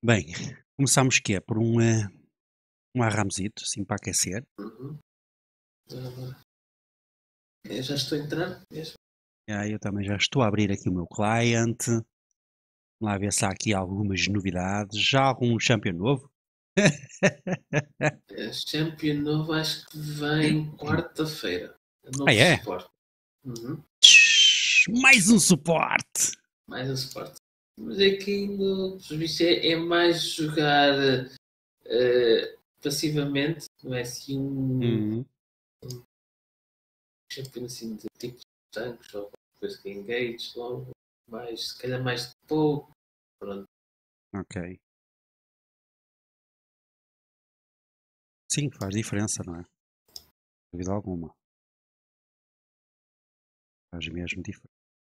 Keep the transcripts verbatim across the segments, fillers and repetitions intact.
Bem, começámos que é por um, eh, um arramezito, assim para aquecer. Uhum. Ah, eu já estou a entrar mesmo. E aí eu também já estou a abrir aqui o meu client. Vamos lá ver se há aqui algumas novidades. Já algum champion novo? A Champion novo acho que vem quarta-feira. É Ah novo é? suporte. Uhum. Tsh, mais um suporte! Mais um suporte. Mas é que ainda, por visto, é, é mais jogar eh, passivamente. Não é assim um, Hum, um Champion assim de tipo de tanques ou qualquer coisa que engage logo. Mais, se calhar mais de pouco. Pronto. ok. Sim, faz diferença, não é? Dúvida alguma. Faz mesmo diferença.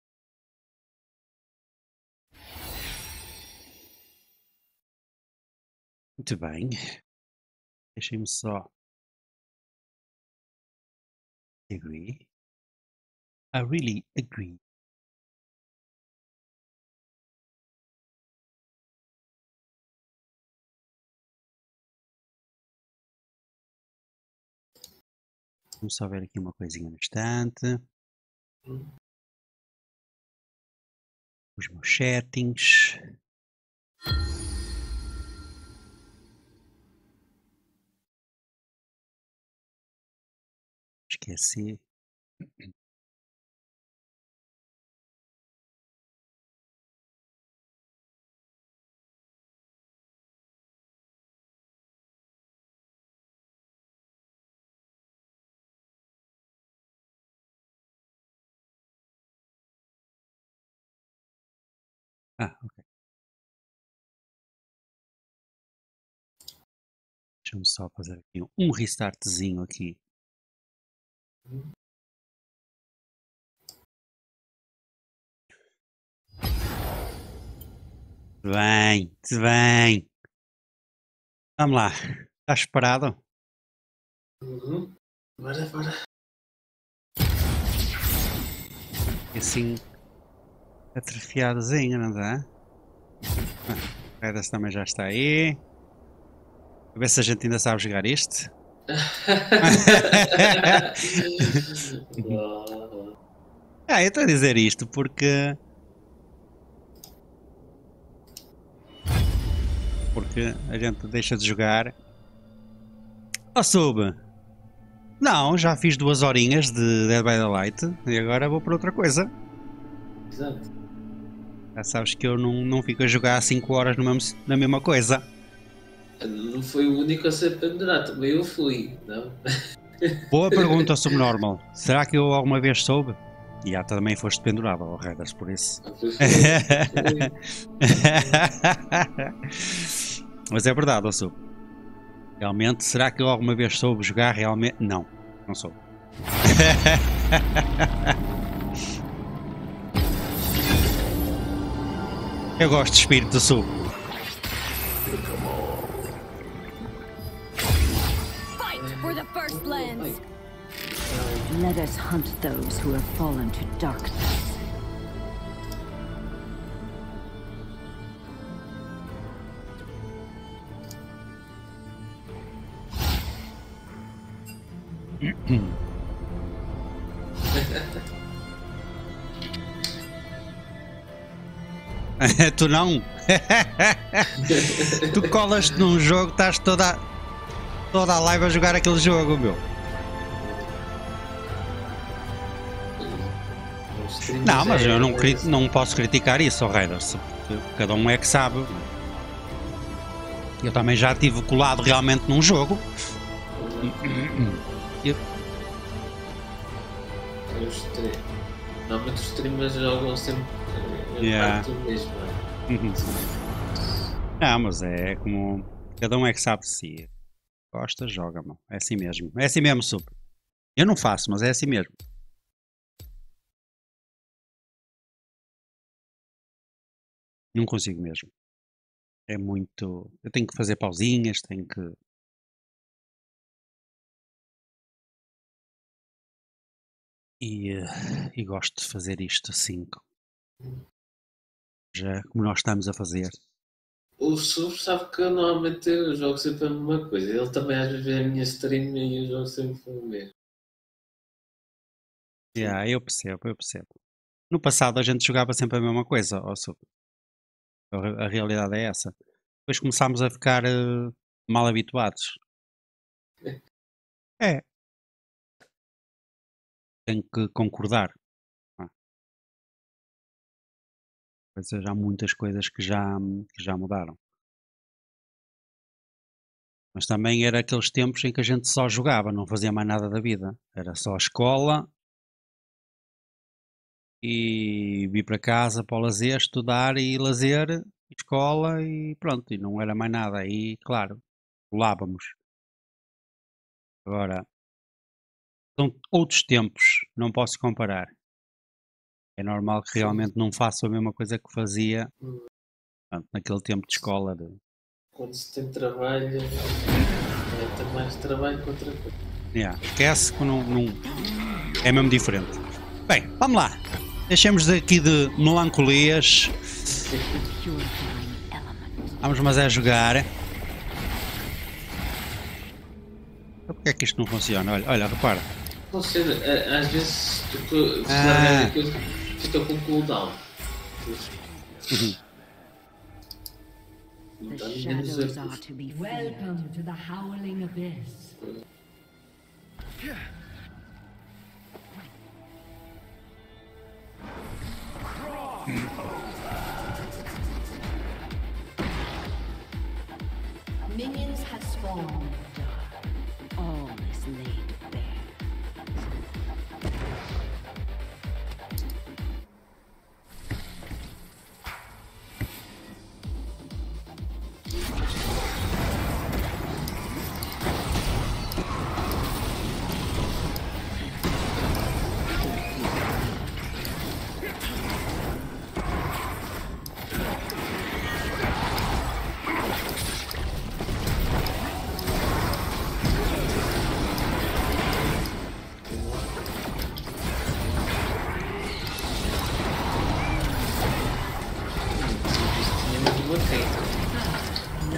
Muito bem. Deixem-me só. Agree. I really agree. Vamos só ver aqui uma coisinha no instante. Uhum. Os meus settings. Esqueci. Ah, ok. Deixa-me só fazer aqui um restartzinho aqui. Bem, bem. Vamos lá. Estás preparado? Uhum. Bora, bora. E assim, atrofiadozinho, não dá? Ah, o Redas também já está aí. A ver se a gente ainda sabe jogar isto. Ah, eu estou a dizer isto porque. Porque a gente deixa de jogar. Oh, sub! Não, já fiz duas horinhas de Dead by Daylight e agora vou para outra coisa. Exato. Já sabes que eu não, não fico a jogar cinco horas no mesmo, na mesma coisa. Não foi o único a ser pendurado, também eu fui, não? Boa pergunta, Subnormal. Será que eu alguma vez soube? E já também foste pendurado, oh, Redas, por isso. Ah, foi, foi, foi. Mas é verdade, ó Sub. Realmente, será que eu alguma vez soube jogar realmente? Não, não soube. Eu gosto de espírito, Sub. Fight for the first lands. Let us hunt those who have fallen to darkness. Tu não? Tu colas-te num jogo, estás toda, toda a live a jogar aquele jogo, meu. Não, mas eu não, cri- não posso criticar isso, oh Raiders, porque cada um é que sabe. Eu também já estive colado realmente num jogo. Eu- Os tre- Normalmente os streamers jogam sempre a Yeah. parte do mesmo. Não, mas é como. Cada um é que sabe de si. Gosta, joga, mano. É assim mesmo. É assim mesmo, Super. Eu não faço, mas é assim mesmo. Não consigo mesmo. É muito. Eu tenho que fazer pausinhas, tenho que. E, eh, e gosto de fazer isto assim, já como nós estamos a fazer. O Sub sabe que eu normalmente eu jogo sempre a mesma coisa. Ele também às vezes vê a minha stream e eu jogo sempre o mesmo. Yeah, eu percebo, eu percebo. No passado a gente jogava sempre a mesma coisa, ó Sub. A, re- a realidade é essa. Depois começámos a ficar eh, mal habituados. É, tenho que concordar. Ah, pois é, já há muitas coisas que já, que já mudaram. Mas também era aqueles tempos em que a gente só jogava, não fazia mais nada da vida. Era só escola e vir para casa para o lazer, estudar e lazer, escola e pronto, e não era mais nada. Aí, claro, pulávamos. Agora, são outros tempos, não posso comparar. É normal que realmente não faça a mesma coisa que fazia pronto, naquele tempo de escola. De... Quando se tem trabalho, é ter mais trabalho que outra coisa. Yeah, esquece que não, não- é mesmo diferente. Bem, vamos lá. Deixemos daqui de melancolias. Purifying element. Vamos mas é jogar. Porque é que isto não funciona? Olha, olha, repara. Funciona, a- às vezes tu co- se Ah. largar a coisa, fica com cooldown. The Então, menos shadows a- are to be feared. Welcome to the Howling Abyss. Minions have spawned. All is laid bare. Tínhamos uma quem.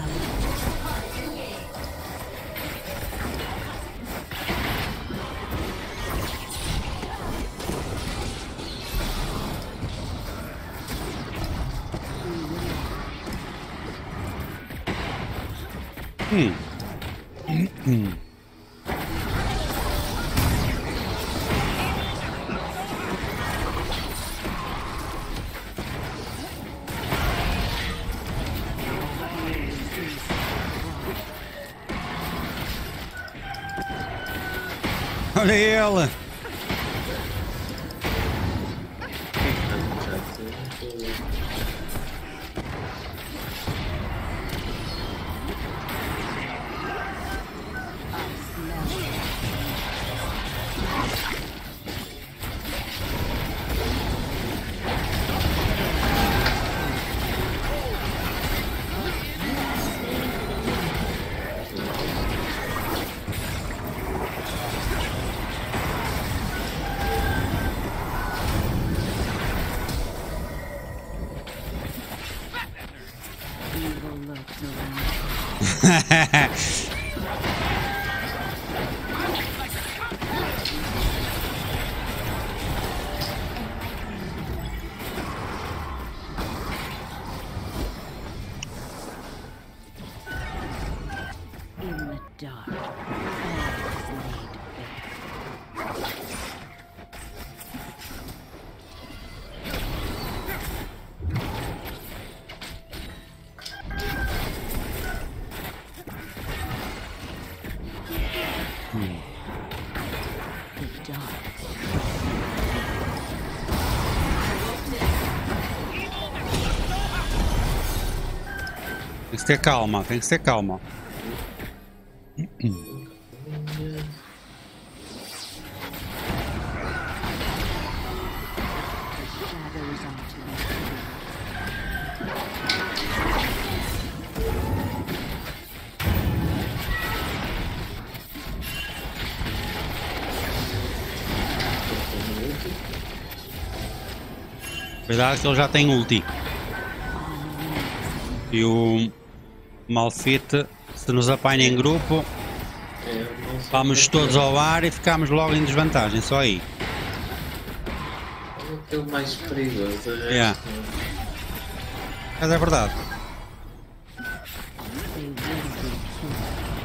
Hum. Hum. Olha ele! Evil lurks around. In the dark, all is laid bare. The dark. Tem que ter calma, tem que ter calma. The shadows are to be feared. Cuidado que ele já tem ulti. E o Malfite, se nos apanha em grupo, É, não sei vamos o que é todos que é. ao ar e ficamos logo em desvantagem, só aí. Qual é que é o mais perigoso? De resto, Yeah. Mas é verdade. They will be killed.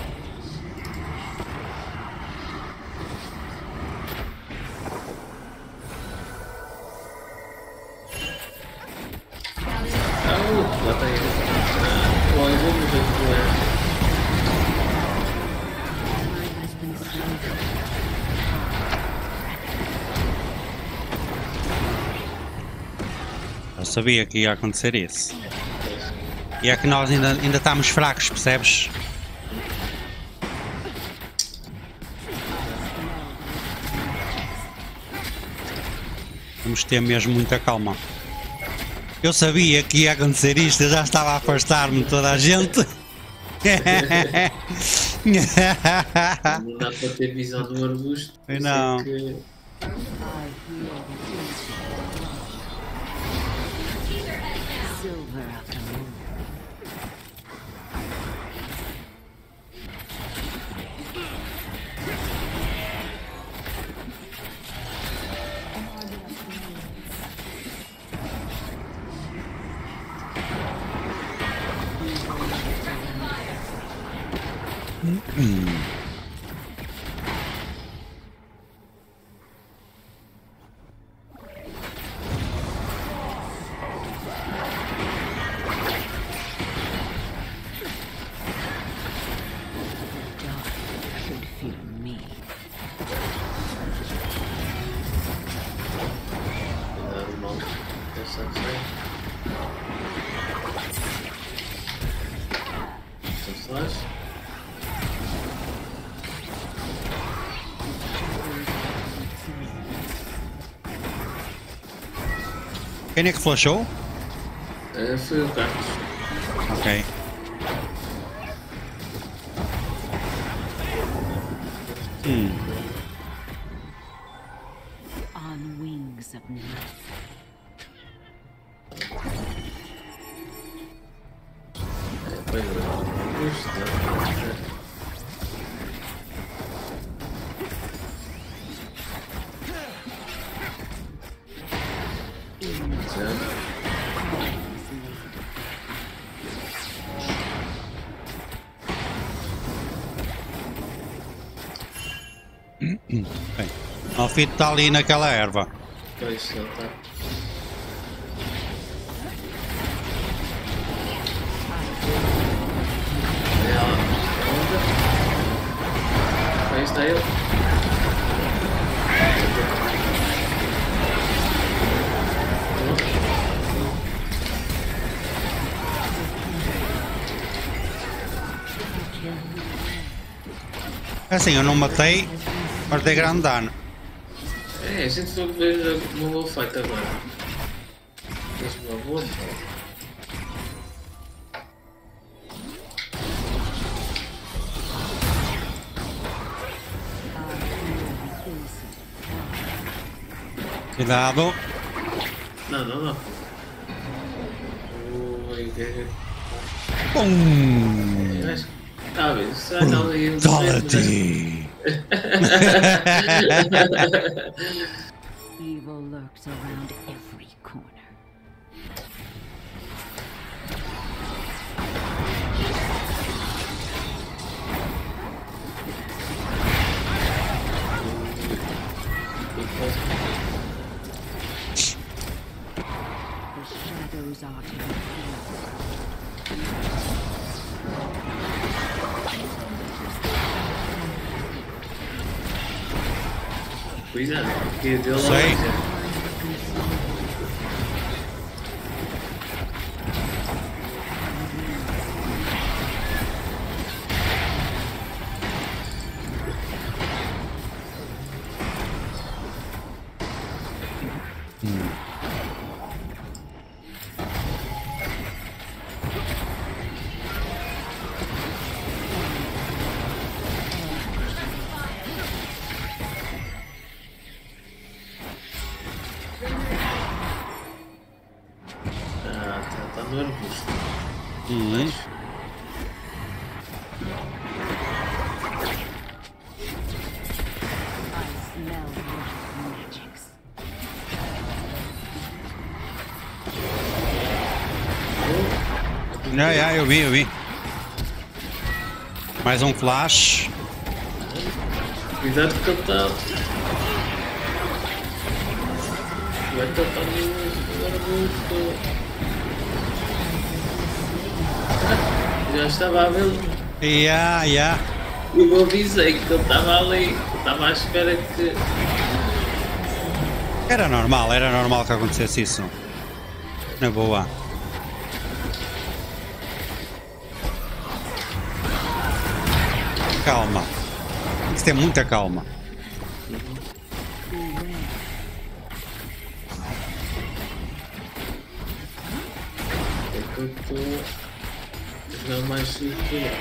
Ah, uh, lá tem ele. Ah, olha, vamos ver o que é. Ally has been slain. Eu sabia que ia acontecer isso. E é que nós ainda, ainda estamos fracos, percebes? Temos de ter mesmo muita calma. Eu sabia que ia acontecer isto, eu já estava a afastar-me de toda a gente. Não dá para ter visão do arbusto. por isso é Não. que- Silver after moon. Dark should fear me. Cuidado, mal. Essa sai. Essa flash. Quem é que flashou? Ah, foi o Carlos. Ok. Hum. On wings of night. É, foi o arbusto. Já. Bem, o Fito está ali naquela erva. Pois, ele está. É a onda. Aí está ele. Assim, eu não matei, mas dei grande dano. É, a gente foi ver uma boa fight agora. Fez uma boa fight. Cuidado. Não, não, não. Ui, que é Pum! que. Acho que. Tá bem, será que ela ia. Brutality! Evil lurks around every corner. The shadows are to be feared. Cuidado, porque deu lá. Sei. Ah, tá, tá no arbusto. Uhum. Já, já, eu vi, eu vi. Mais um flash. Cuidado que ele está. Vai que ele está agora muito. Já estava a vê-lo. Já, já. Eu avisei que ele estava ali. Estava à espera que. Era normal, era normal que acontecesse isso. Na boa. Calma. Tem que ter muita calma. É que eu estou a jogar mais seguro.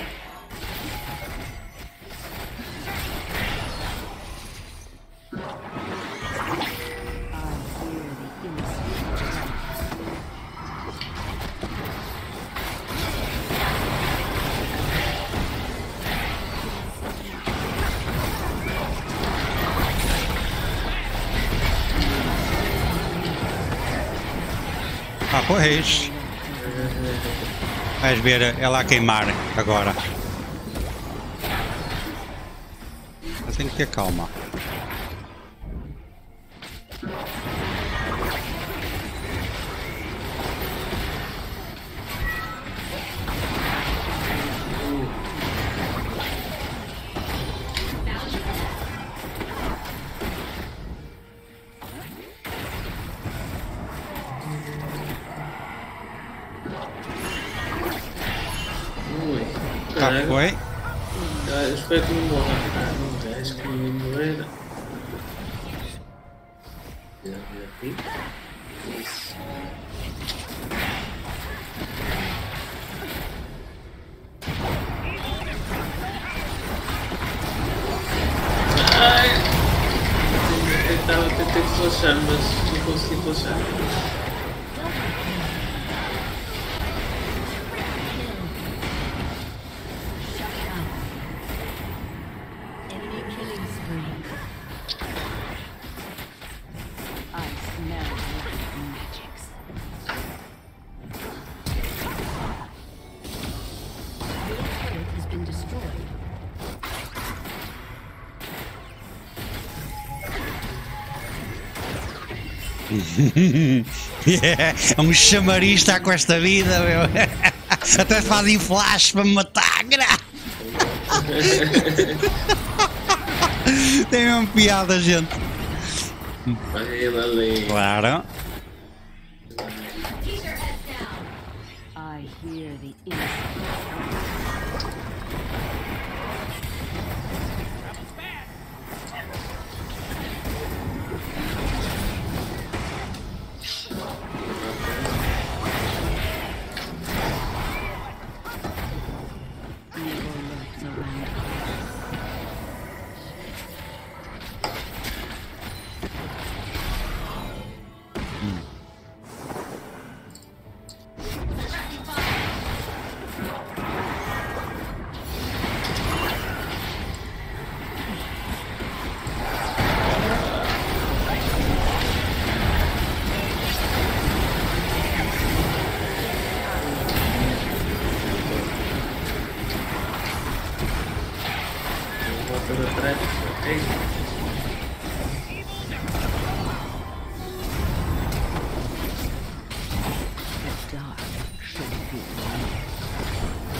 Ah, pois. Vais ver ela a queimar agora. Eu tenho que ter calma. Ui, Já caralho. foi. Ah, eu espero que não morra. Ah, não, já acho que não ia morrer. Já, já vi. Isso. Ai! Eu tentava, tentei flashar, mas não consegui flashar. Enemy killing spree. I smell black magics. Your turret has been destroyed. Yeah, é um chamariz está com esta vida, meu. Até fazem flash para me matar. Tem uma piada, gente. Olha ele ali. Claro. I hear the innocent. Evil lurks around. Volta de trás. Ok. The dark should be light.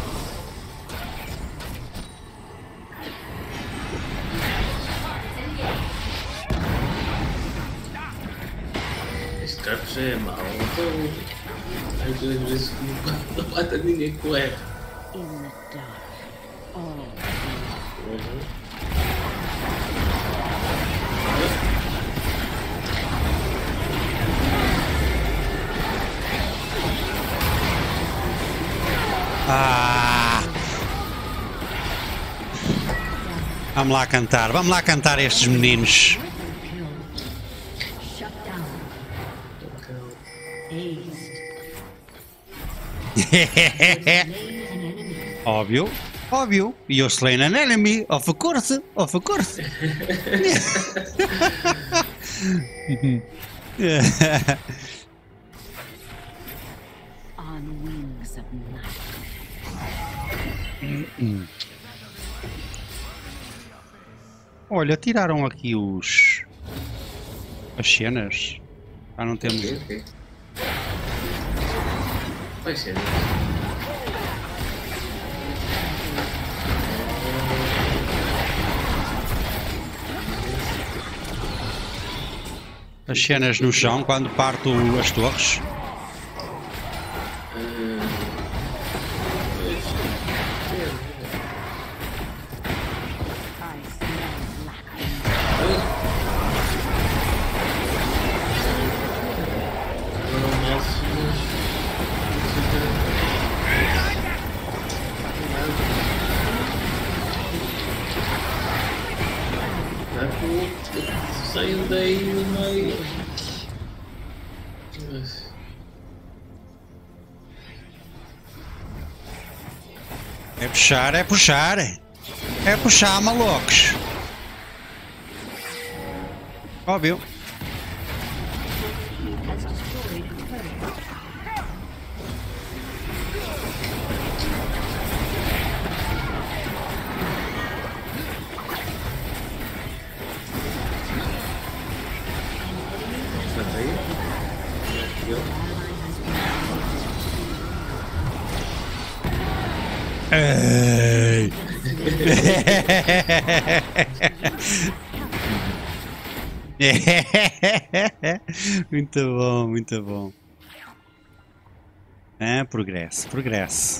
Este carro já é mau. Então, às duas vezes que não- não mata ninguém com R. In the dark, all Uhum. Ah. Vamos lá cantar, vamos lá cantar estes meninos. Kill. Shut down. Aced. Óbvio, óbvio. You're slain an enemy, of course, of course. On wings of night. Olha, tiraram aqui os... as cenas. Ah, não temos... Ok, ok. Vai ser. as cenas no chão quando parto as torres. Saiu daí no meio. É puxar, é puxar. É puxar, malucos. Óbvio. Ei. Muito bom, muito bom. Ah, progresso, progresso.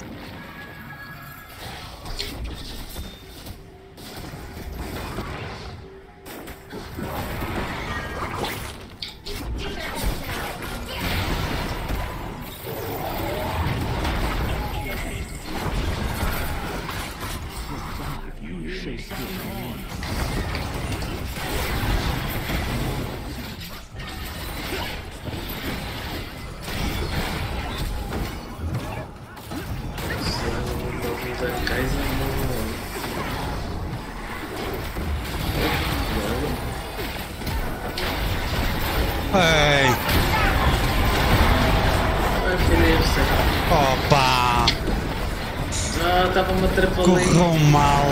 Ei. Ai, beleza. Opa! Ah, estava-me atrapalhando. Correu mal.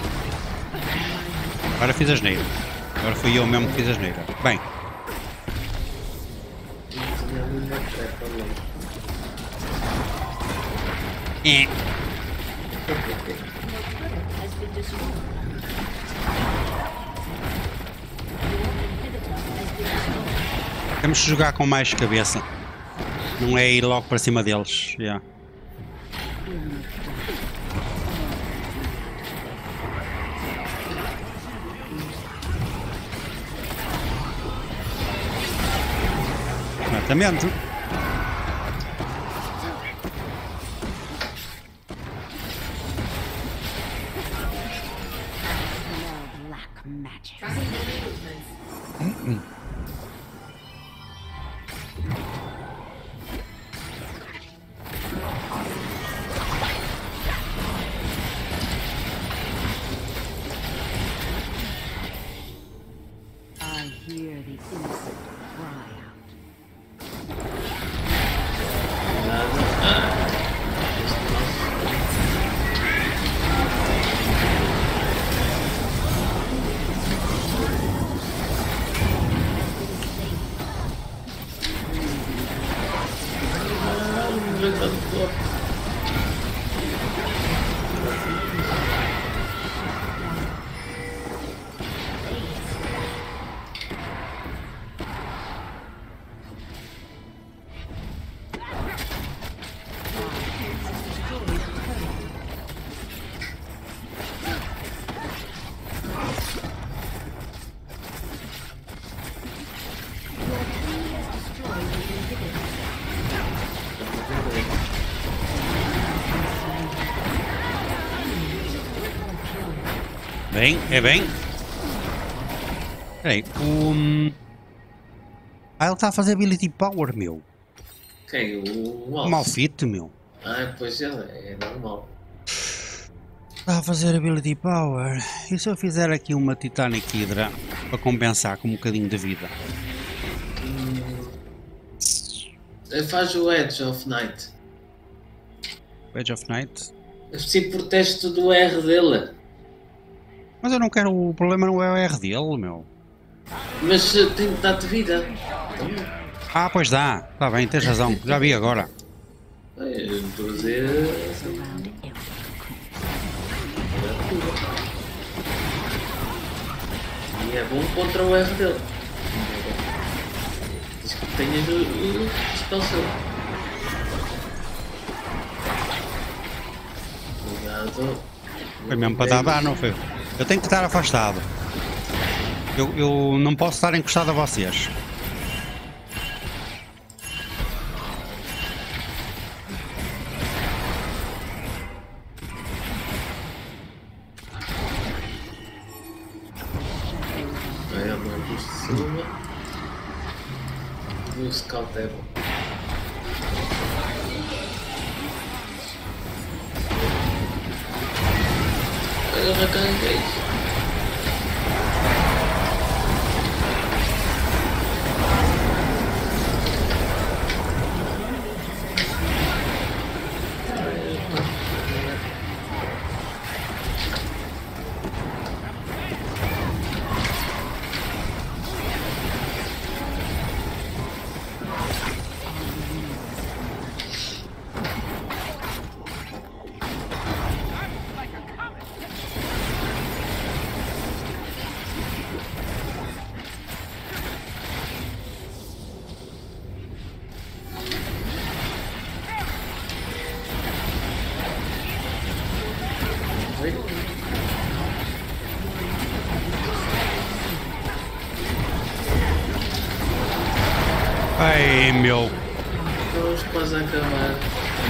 Agora fiz a asneira. Agora fui eu mesmo que fiz a asneira. Bem. É. Temos que jogar com mais cabeça. Não é ir logo para cima deles. Yeah. Exatamente. Black magic. I hear the innocent cry out. Bem, é bem. Espera aí, um... Ah, ele está a fazer ability power, meu. Quem? O O Malfit, meu. Ah, pois ele é normal. Está a fazer Ability Power. E se eu fizer aqui uma Titanic Hydra para compensar com um bocadinho de vida? Hum, faz o Edge of Night. Edge of Night? Assim protege todo o R dele. Mas eu não quero. O problema não é o R dele, meu. Mas uh, tem que dar-te vida. Então, Ah, pois dá. Está bem, tens razão. Já vi agora. eu não estou a dizer. Surround every E é bom contra o R dele. Diz que tenhas o, o spell seu. Cuidado. Foi mesmo para dar dano, não foi? Eu tenho que estar afastado. Eu, eu não posso estar encostado a vocês. Aí, amor, de cima. O scout é bom. Eu recarreguei. Ai, meu. Estamos quase a acabar.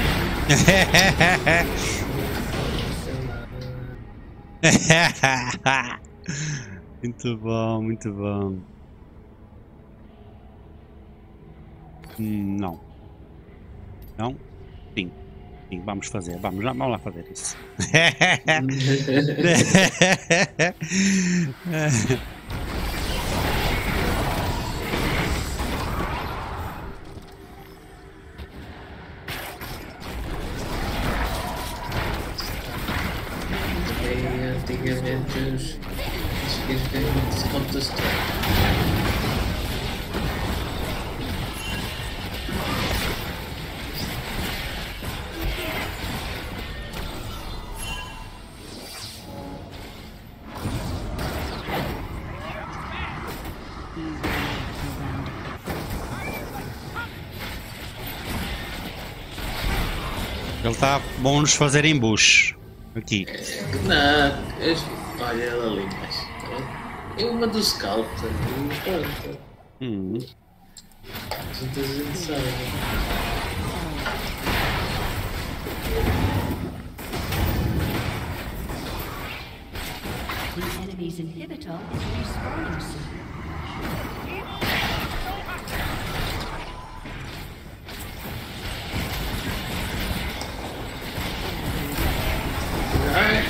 Muito bom, muito bom. Hum, não. Não? Sim. Sim, vamos fazer. Vamos lá, vamos lá fazer isso. E antigamente os skins ganham muito Counter-Strike. Ele está bom nos fazer embush. Aqui. Não, eu, olha ela ali, mas é uma do scout ali, pronto. Hum. Muita gente sabe. The enemy's inhibitor is respawning soon. Ai!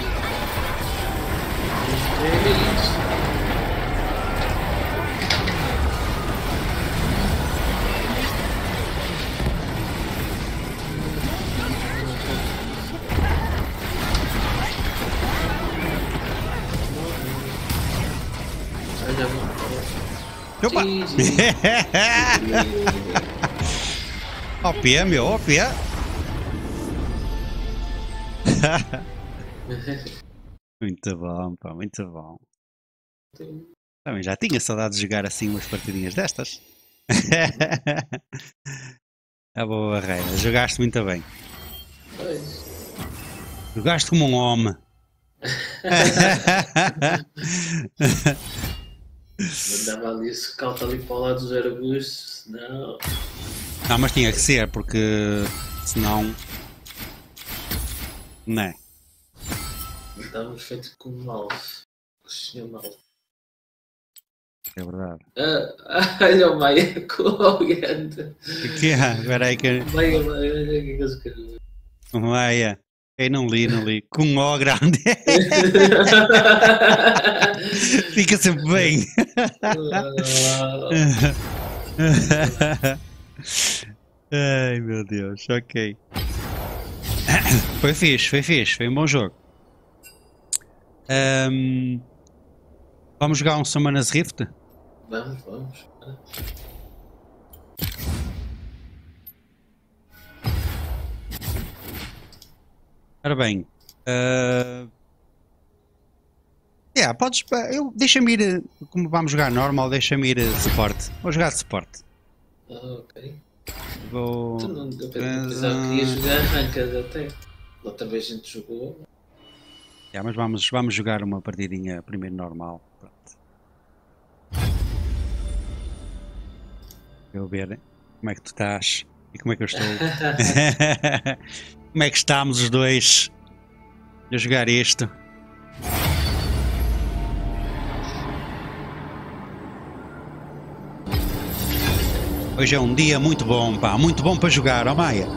Eles. Olha, Opa! Ó pé, meu, ó pé. Muito bom, pá, muito bom. Também já tinha saudade de jogar assim umas partidinhas destas. A boa barreira, jogaste muito bem. Pois. Jogaste como um homem. Mandava ali o scout ali para o lado dos arbustos, não. Não, mas tinha que ser, porque senão. Não é? Estávamos feitos como mal. O senhor mal. É verdade. Ah, olha o Maia com o grande. Que é? Espera aí que. Maia, Maia, olha o que é que ele escreveu. Maia. Quem não li, não li. Com um O grande. Fica sempre bem. Ai meu Deus, ok. Foi fixe, foi fixe, foi um bom jogo. Ahm, vamos jogar um Summoner's Rift? Vamos, vamos. Ora bem. Uh... Yeah, podes. Eu, deixa-me ir. Como vamos jogar normal, deixa-me ir suporte. Vou jogar de suporte. Ah, ok. Vou. Tu não, eu pensava que ia jogar ranked até. Outra vez a gente jogou. Yeah, mas vamos, vamos jogar uma partidinha primeiro normal. Pronto. Eu ver como é que tu estás e como é que eu estou. Como é que estamos os dois a jogar isto? Hoje é um dia muito bom, pá, muito bom para jogar, ó Maia.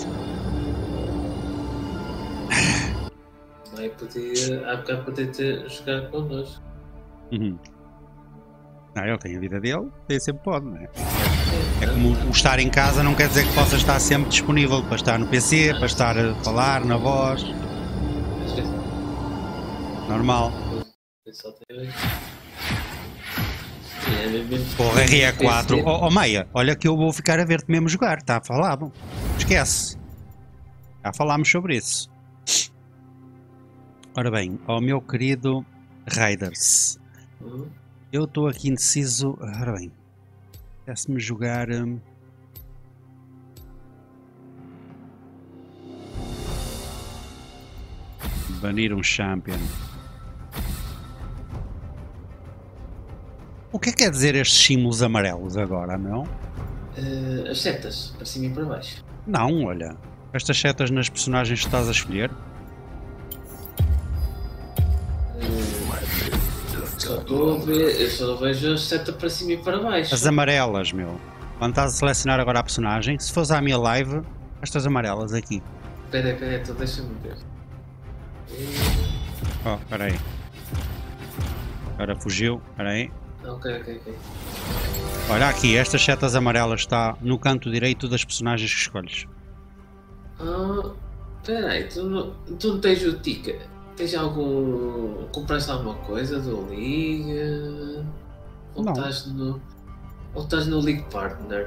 Maia podia, há bocado podia ter jogado connosco. Uhum. Não, ele tem a vida dele, ele sempre pode, não é? É como o estar em casa não quer dizer que possa estar sempre disponível para estar no P C, para estar a falar na voz. Normal. Porra, R E quatro. Oh, oh Maia, olha que eu vou ficar a ver-te mesmo jogar, está falado. Esquece. Já falámos sobre isso. Ora bem, ó meu querido Raiders. Eu estou aqui indeciso. Ora bem. Quer-se-me jogar. Hum... Banir um champion. O que é que quer dizer estes símbolos amarelos agora, não? Uh, as setas, para cima e para baixo. Não, olha. Estas setas nas personagens que estás a escolher. Uh, só estou a ver, eu só vejo as setas para cima e para baixo. As amarelas, meu. Quando estás a selecionar agora a personagem, se fores à minha live, estas amarelas aqui. Espera aí, espera aí, então deixa-me ver. Oh, espera aí. Agora fugiu, espera aí. Ok, ok, ok. Olha aqui, estas setas amarelas está no canto direito das personagens que escolhes. Ah, espera aí, tu não, tu não tens o ticket? Tens algum... compraste alguma coisa do League? Ou Não. estás no... ou estás no League Partner?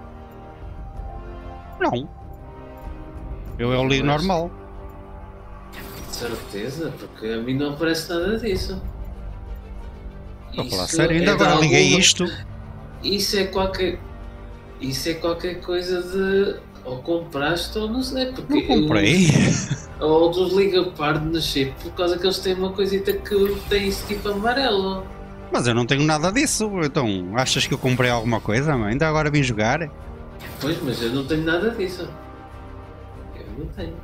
Não. Eu é o League Mas- normal. Certeza? Porque a mim não aparece nada disso. Estou a falar Isso sério, ainda é de agora liguei alguma- isto. Isso é qualquer. Isso é qualquer coisa de. Ou compraste ou não sei. Porque Não comprei. eu- ou dos Liga Partnership, por causa que eles têm uma coisita que tem esse tipo amarelo. Mas eu não tenho nada disso. Então, achas que eu comprei alguma coisa? Mãe? Ainda agora vim jogar. Pois, mas eu não tenho nada disso. Eu não tenho.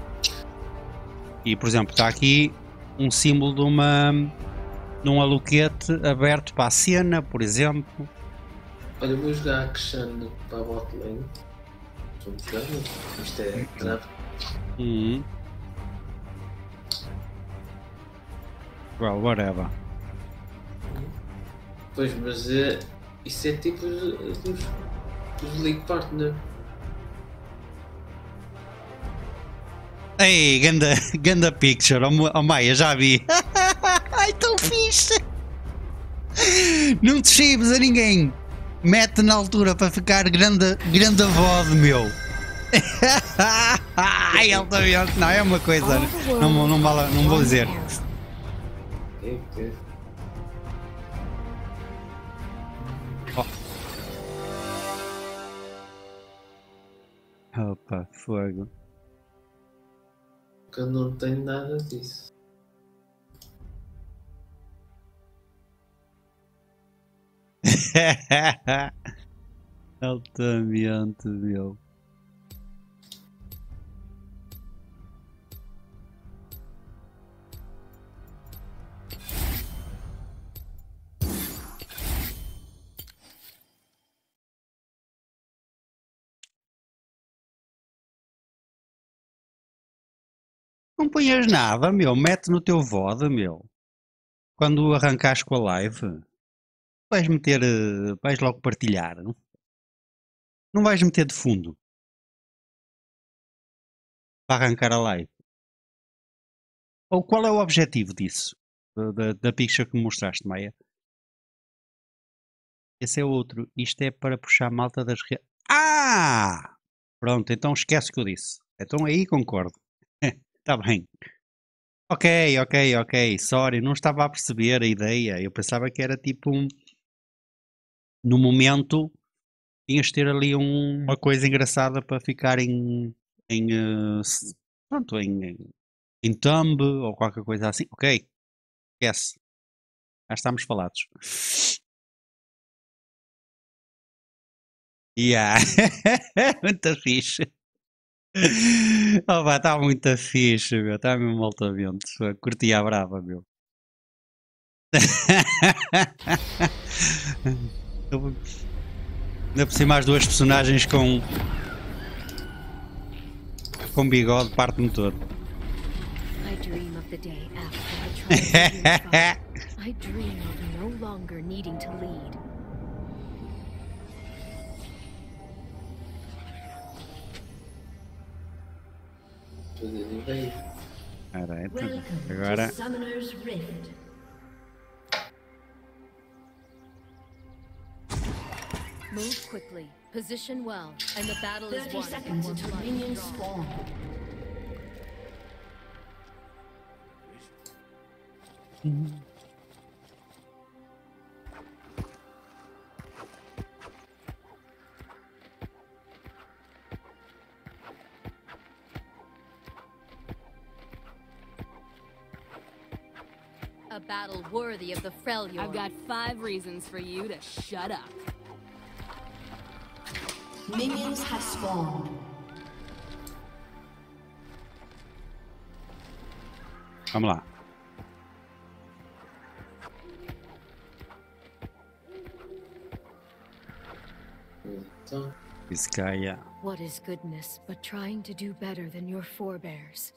E, por exemplo, está aqui um símbolo de uma. de um aluquete aberto para a cena, por exemplo. Olha, eu vou jogar a Kishan para a bot lane. Vou jogar, mas isto é trap. Uhum. Well, whatever. Pois, mas eh, isso é tipo dos, dos League Partner. Ei, ganda, ganda picture, oh, oh Maia, já vi. Ai, tão fixe. Não te chibes a ninguém. Mete na altura para ficar grande, grande voz, meu. Ai, altamente. Não, é uma coisa. Não, não, vale, não vou dizer. É, é. Opa, fogo. Que eu não tenho nada disso. Altamente, meu. Não ponhas nada, meu. Mete no teu V O D, meu. Quando arrancares com a live, vais meter. eh, Vais logo partilhar. Não, não vais meter de fundo para arrancar a live. Ou qual é o objetivo disso? Da, da, da picture que me mostraste, Maia? Esse é outro. Isto é para puxar a malta das redes. Ah! Pronto, então esquece o que eu disse. Então aí concordo. Está bem. Ok, ok, ok. Sorry, não estava a perceber a ideia. Eu pensava que era tipo um. No momento, tinhas de ter ali um- uma coisa engraçada para ficar em. em eh, s- pronto, em, em thumb ou qualquer coisa assim. Ok, esquece. Já estamos falados. Yeah. Muito fixe. Opa, está muito fixe, meu. Está mesmo altamente. Curti a brava, meu. Ainda por cima as duas personagens com com bigode parte-me todo. I dream of the day after I triumph unified. I dream of no longer needing to lead. Tudo bem. Ora, então, Welcome agora to Summoner's Rift. Move quickly, position well, and the battle is thirty won. seconds Or until blood minions drawn. spawn. A battle worthy of the Freljord. I've got five reasons for you to shut up. Minions have spawned. vamos lá. Então, Vizcaya. What is goodness but trying to do better than your forebears?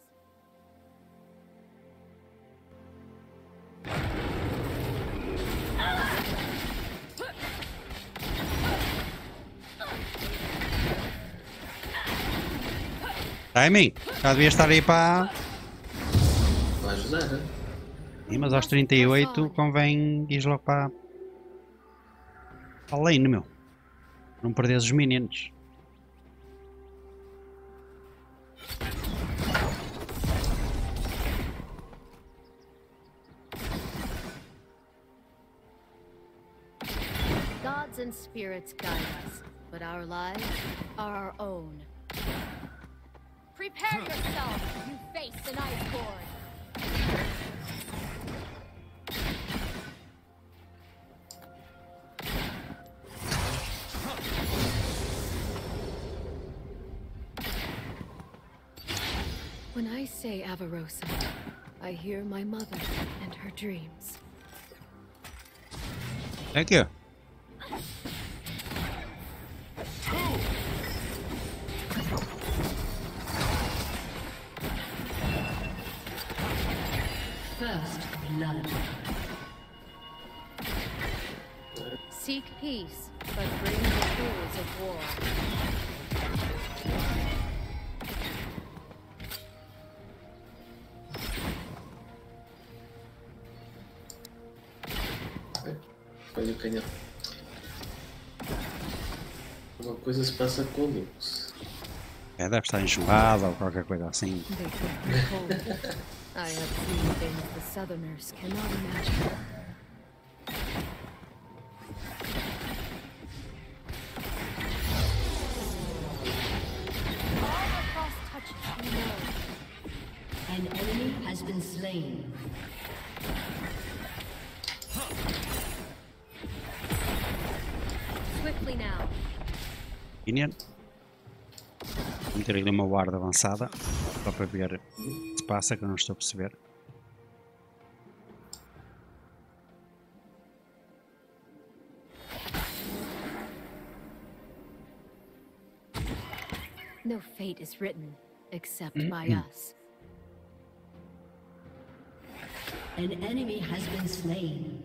Timing! Já devia estar aí para. vai ajudar, né? Sim, mas aos trinta e oito convém ir logo para. para a lane, meu. Não perderes os minions. Gods and spirits guide us, but our lives are our own. Prepare yourself, you face an iceborne. When I say Avarosa, I hear my mother and her dreams. Thank you. First blood. Seek peace, but bring the tools of war. Olha o canhão. Uma coisa se passa com o Lux. É, deve estar enjoado ou qualquer coisa assim. They could be cold. I have seen things the Southerners cannot imagine. All the cross touches, you know. An enemy has been slain. Swiftly now. Minion. Vou meter ali uma guarda avançada. Só para ver o que se passa, que eu não estou a perceber. No fate is written except by us. An enemy has been slain.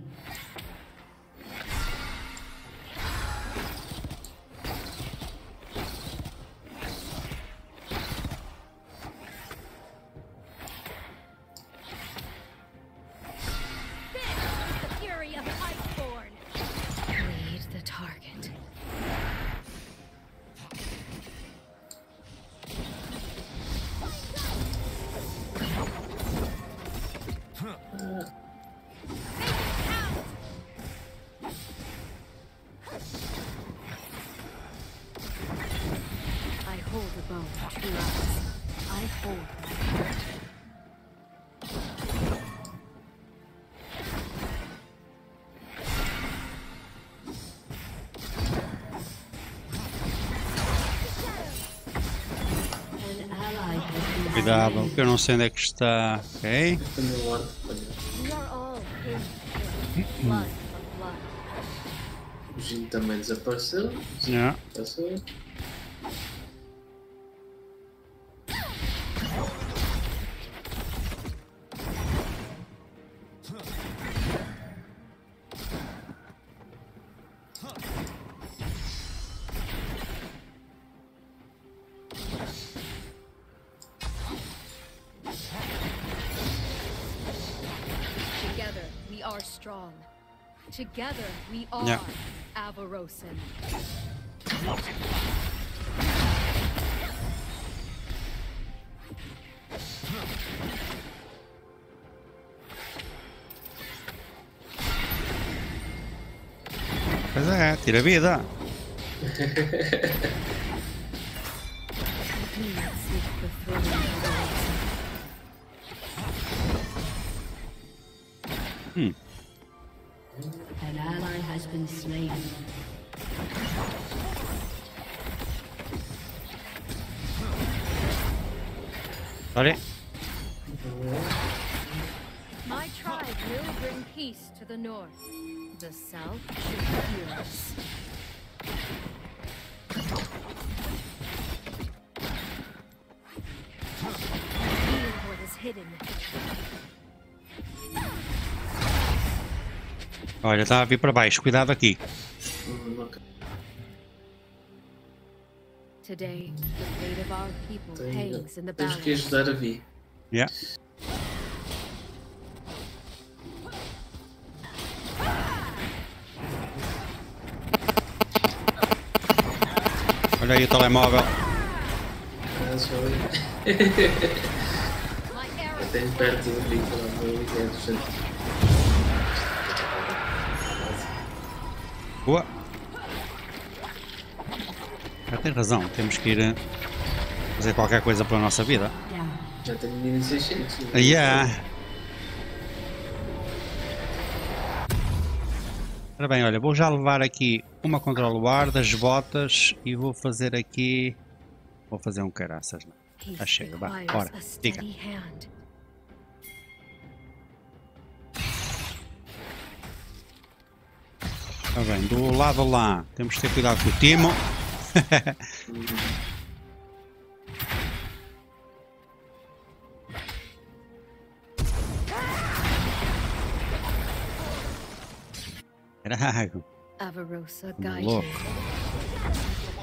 Cuidado, que eu não sei onde é que está. Ok. We are all in blood of blood. O Jin também desapareceu. Yeah. Desapareceu. Together we are strong. Together we are Yeah. Avarosan. Pois é, tira vida. Hum. An ally has been slain. Olha. My tribe will bring peace to the north. The south should fear us. Healing what is hidden. Olha, está a vir para baixo. Cuidado aqui. Hum, ok. Today, the fate of our people Tenho- hangs in the Temos que balance. ajudar a Vi. Yeah. Olha aí o telemóvel. Ah, só aí. My arrow Eu tenho perto do Vi para mil e quinhentos. Boa. Já tem razão. Temos que ir eh, fazer qualquer coisa pela nossa vida. Down. Já tenho mil e seiscentos. Yeah. Ora bem, olha, vou já levar aqui uma contra o luar das botas e vou fazer aqui. Vou fazer um caraças. Não. peace Ah, chega, vá, requires bora, a diga. steady hand. Tá bem, do lado lá temos que ter cuidado com o Timo. Caraca, Avarosa guide louco. me.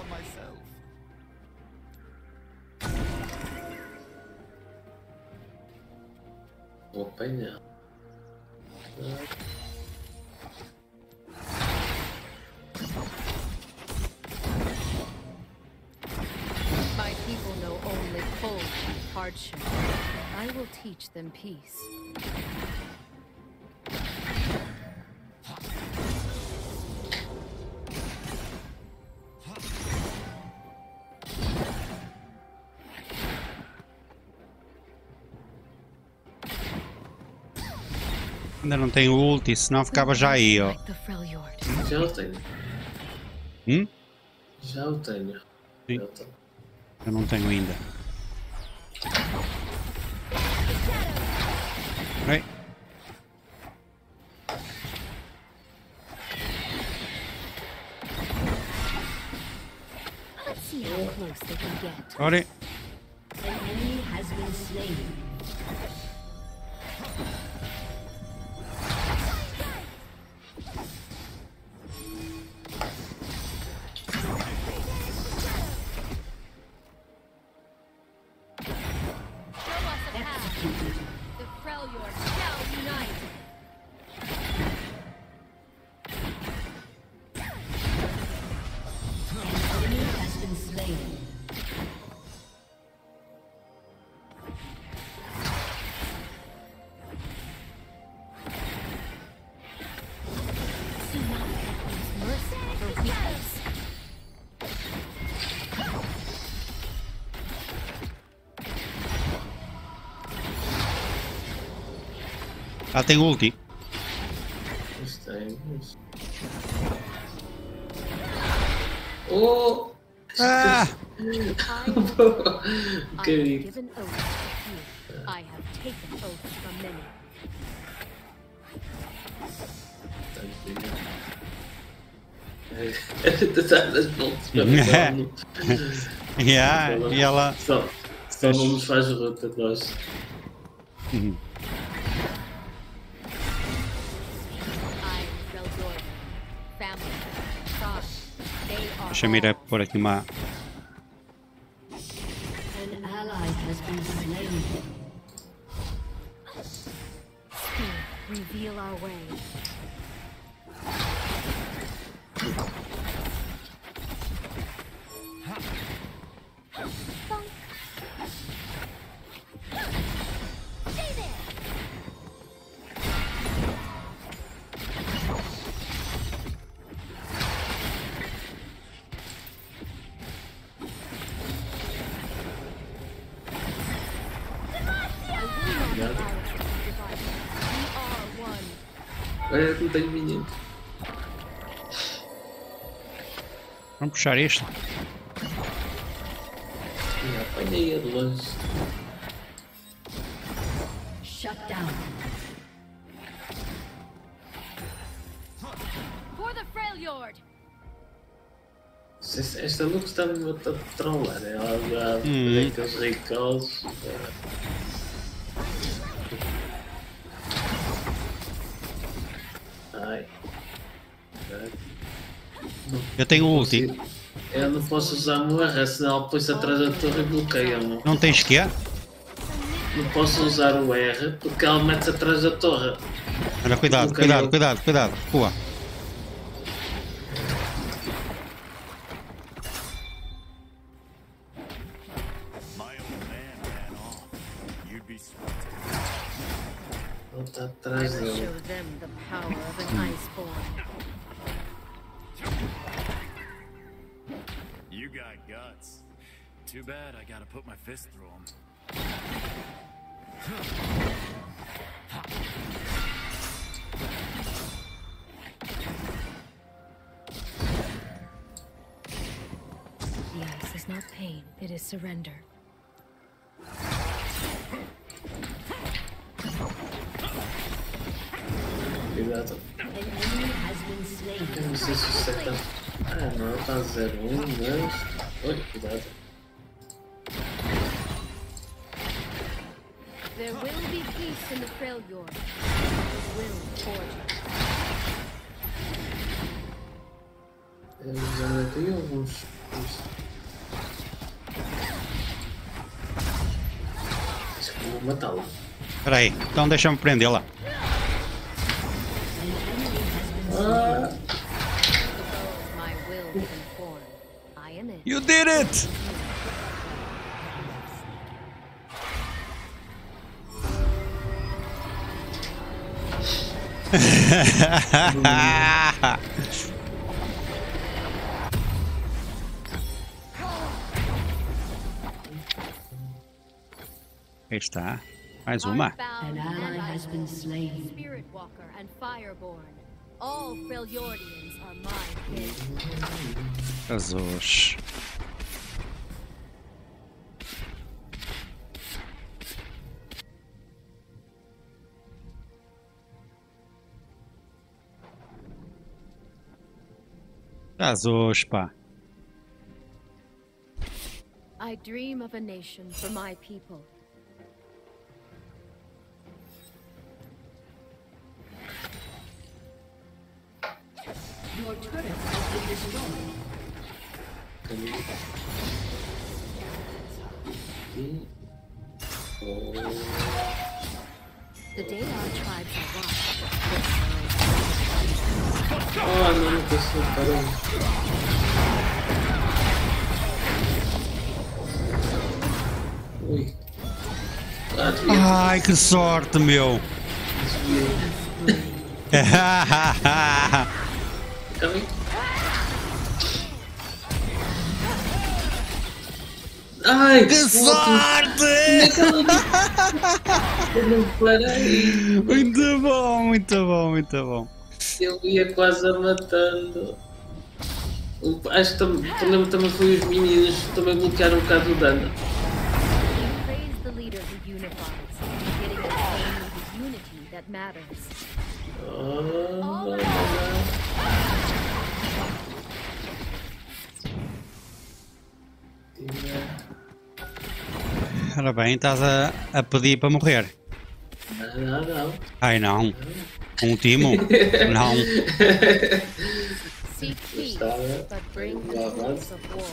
Vou apanhar. My people know only cold and hardship. I will teach them peace. Ainda não tem ult, senão ficava já aí, ó. Like the Freljord. Já o tenho. Hum? Já o tenho. Sim. Já o tenho. Eu não tenho ainda. Oi. Let's see how close they can get. Olha. An enemy has been slain. do not use mercy for weakness. Ela tem ulti. Gostei. Oh! Ah! I have Querido. given oaths to few. I have taken oaths from many. Está nas voltas para ver. Yeah, e ela. Só, só não nos faz rota, nós. Uhum. Deixa-me ir a pôr aqui uma. An ally has been slain. Reveal our way. Olha que não tenho menino. Vamos puxar isto. Já apanhei de longe. Shut down. For the Freljord. Esta Lux está-me a trollar. Ela dá Hum. aqueles recalls. Ai. Eu tenho ulti. Eu não posso usar uma R, senão ela põe-se atrás da torre e bloqueia-me. Não tens que é? Não posso usar o R porque ela mete-se atrás da torre. Olha, cuidado, cuidado, cuidado, cuidado. Pua. Ela está I atrás will dele. show them the power of an Iceborn. You got guts. Too bad I gotta put my fist through them. The ice is not pain, it is surrender. Cuidado. An enemy has been slain. Eu não sei se você está. Ah, não, está zero um, mas. Oi, cuidado. There will be peace in the Freljord. We will forge it. Eu já tenho alguns. Acho que vou matá-lo. Espera aí, então deixa-me prendê-la. Ah! My will can form. I am it. You did it! Aí está. Mais uma. Earthbound An ally and has been slain. Spirit Walker and Fireborn. All Freljordians are my kin. Jesus. Jesus, pá. I dream of a nation for my people. Your turret has been destroyed. E. Oh. The day our tribes are watched. Ah, não, não consigo parar. Ui. Ah, devia. Ai, que sorte, meu. Coming. Ai, Que sorte! Eu não parei. Muito bom, muito bom, muito bom. Eu ia quase a matando. O- Acho que tam- o problema também foi os minions também bloquearam um bocado o dano. Praise the leader who unifies, getting us only the unity that matters. Oh, Ora bem, estás a, a pedir para morrer. não, não, não. Ai não. Um timo? Não. Seek peace, but bring the tools of war.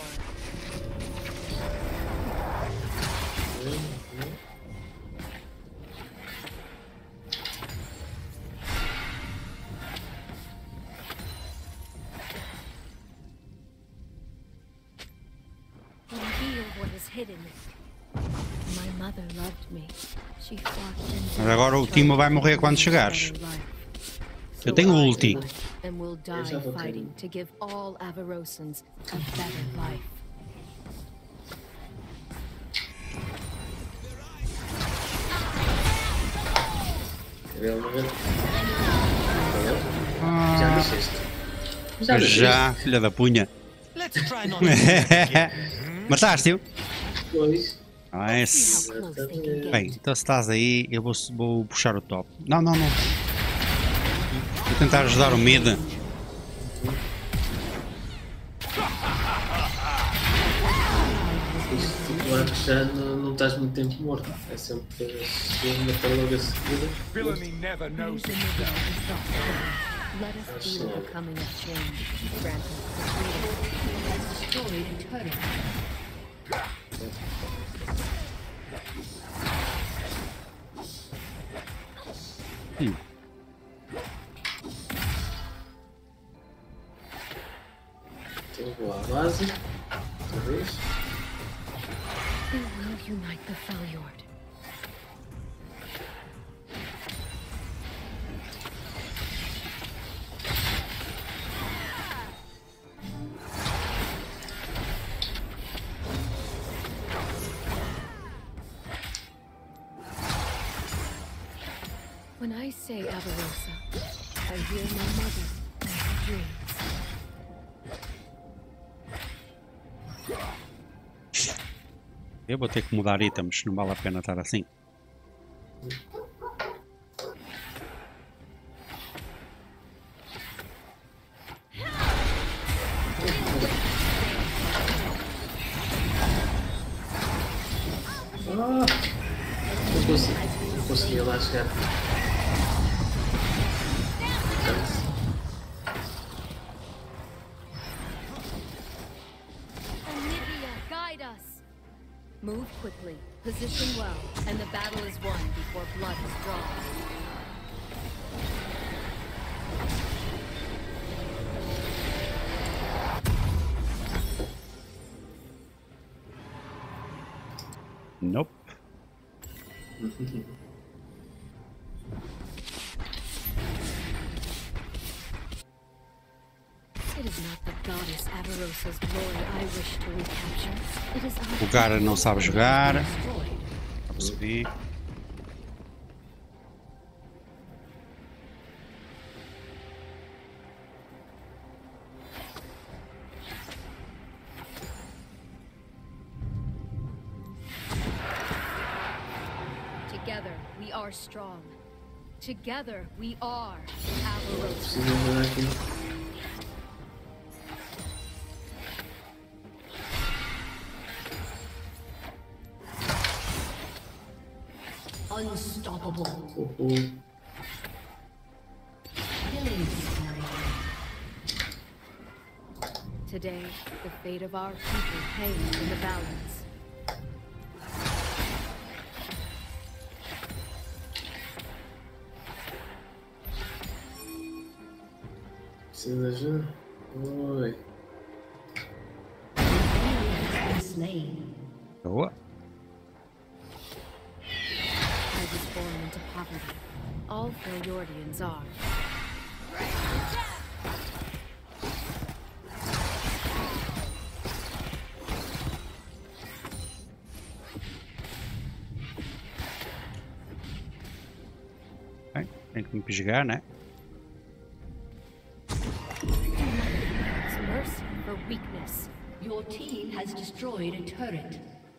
Reveal what is hidden. My mother loved me. She fought and Mas agora o Timo vai morrer quando chegares. Eu tenho ulti. and will die fighting to give all Avarosans a better life. Ele morreu. Já mexeste. Já mexeste. Já, filha da punha. Mataste-o? Pois. Nice. How close they can get. Bem, então se estás aí, eu vou, vou puxar o top. Não, não, não. Vou tentar ajudar o mid. Isto tu acho que já não, não estás muito tempo morto. É sempre se matar logo a seguir. Villainy never knows Use the middle and stop the way. Let us feel the coming of change. Grant us the freedom. Destroyed a turret. Hum. Então vou à base. Talvez. We will unite the Falyord. When I say Avarosa, I hear my mother and her dreams. Eu vou ter que mudar itens, não vale a pena estar assim. Ah! Não consegui, não consegui lá chegar. Olivia, guide us! Move quickly, position well, and the battle is won before blood is drawn. Nope. It is not the goddess Avarosa's glory I wish to recapture. It is our O cara não sabe jogar. destroyed. Já percebi. Together we are strong. Together we are Avarosa. Preciso mandar aqui. Unstoppable. Oh, oh. Killing spree. Today, the fate of our people hangs in the balance. Preciso de ajuda? Oi. Been slain. Boa. I was born into poverty. All Falyordians are. Tem que me pisgar, né? It's mercy for weakness. Your team has destroyed a turret.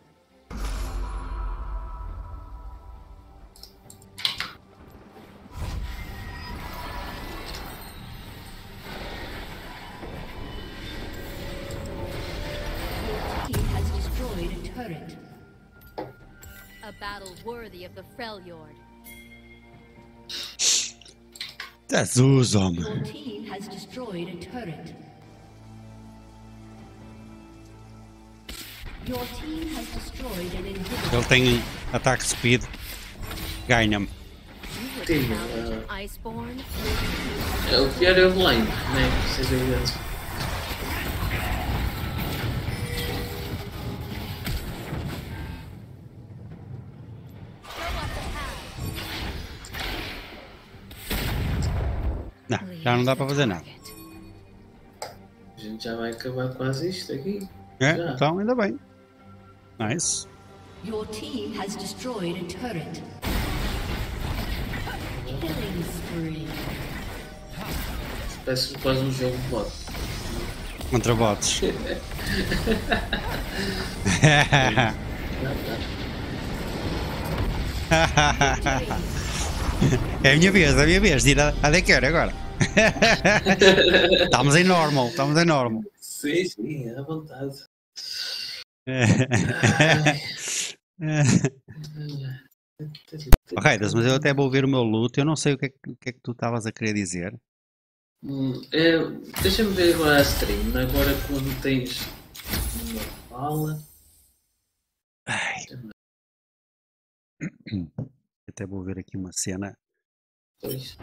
Your team has destroyed a turret. A battle worthy of the Freljord. Jesus, homem. Your team has destroyed a turret. Your team has destroyed an inhibitor. Ele tem ataque speed. Ganha-me. You would Sim, challenge an Iceborne? É, o pior é o blind, né? Que seja evidente. Não, já não dá para fazer nada. A gente já vai acabar quase isto aqui. É? Já. Então, ainda bem. Nice. Your team has destroyed a turret. Killing spree. Parece quase um jogo de bot. Contra bots. É a minha vez, é a minha vez. Tira a de quer agora. Estamos em normal, estamos em normal. Sim, sim, à vontade. Ok, mas eu até vou ver o meu loot. Eu não sei o que é que, o que, é que tu estavas a querer dizer. Hum, é, deixa-me ver agora a stream. Agora quando tens uma bala. Ai. Até vou ver aqui uma cena. Pois.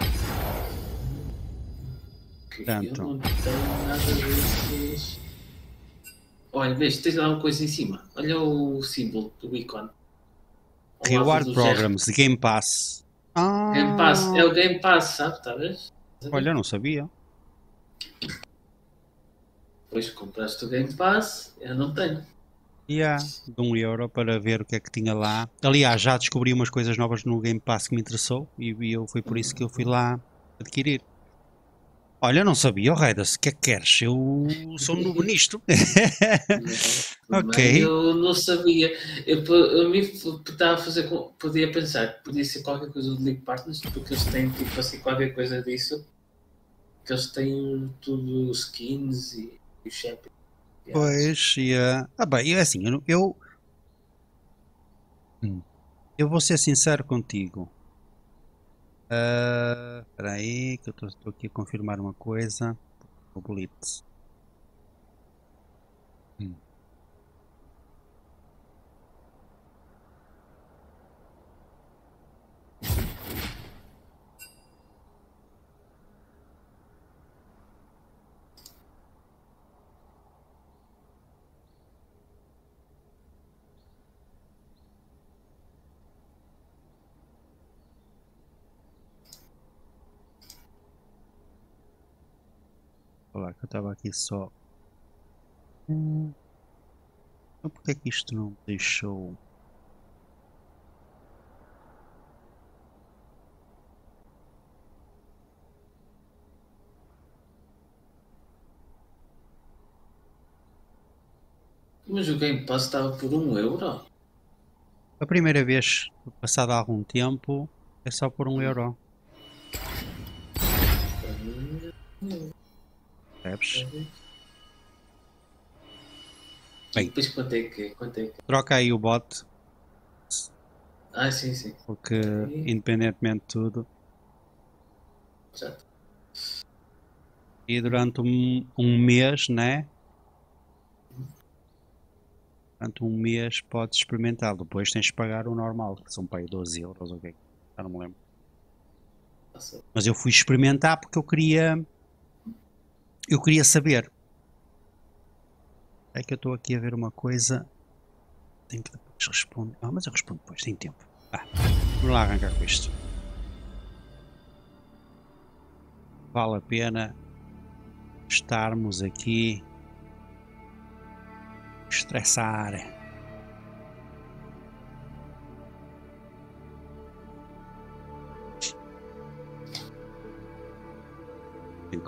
Que Tanto. eu não tenho nada desses. Olha, vês, tens lá uma coisa em cima. Olha o símbolo do ícone. Ao lado Reward do Programs, Game Pass. Ah, Game Pass, é o Game Pass, sabe? Tá a ver? olha, eu não sabia. Depois compraste o Game Pass, eu não tenho. Yeah, de um euro para ver o que é que tinha lá. Aliás, já descobri umas coisas novas no Game Pass que me interessou e, e eu, foi por isso que eu fui lá adquirir. Olha, eu não sabia, oh, Raidas, o que é que queres? Eu sou novo nisto. Ok. Mas eu não sabia. Eu, eu me estava a fazer. com- Podia pensar que podia ser qualquer coisa do League Partners, porque eles têm tipo assim qualquer coisa disso. Que eles têm tudo skins e, e shopping. Pois, e, uh, ah bem, é assim, eu, eu, Hum. eu vou ser sincero contigo. Ah, Espera aí, que eu estou aqui a confirmar uma coisa. O Blitz. Hum. Olha que eu estava aqui só. Hum. Então porque é que isto não me deixou? Mas o Game Pass estava por um euro? A primeira vez, passado algum tempo, é só por um euro. Percebes? Bem. E depois quanto é que é? Quanto é que é? Troca aí o bot, Ah, sim, sim. porque independentemente de tudo, Já. e durante um, um mês, né? Durante um mês podes experimentar, depois tens de pagar o normal, que são para aí doze euros ou o que é que- já não me lembro. Passa. Mas eu fui experimentar porque eu queria, eu queria saber. É que eu estou aqui a ver uma coisa, tenho que depois responder. Ah, mas eu respondo depois, tenho tempo. Ah, vamos lá arrancar com isto. Vale a pena estarmos aqui estressar.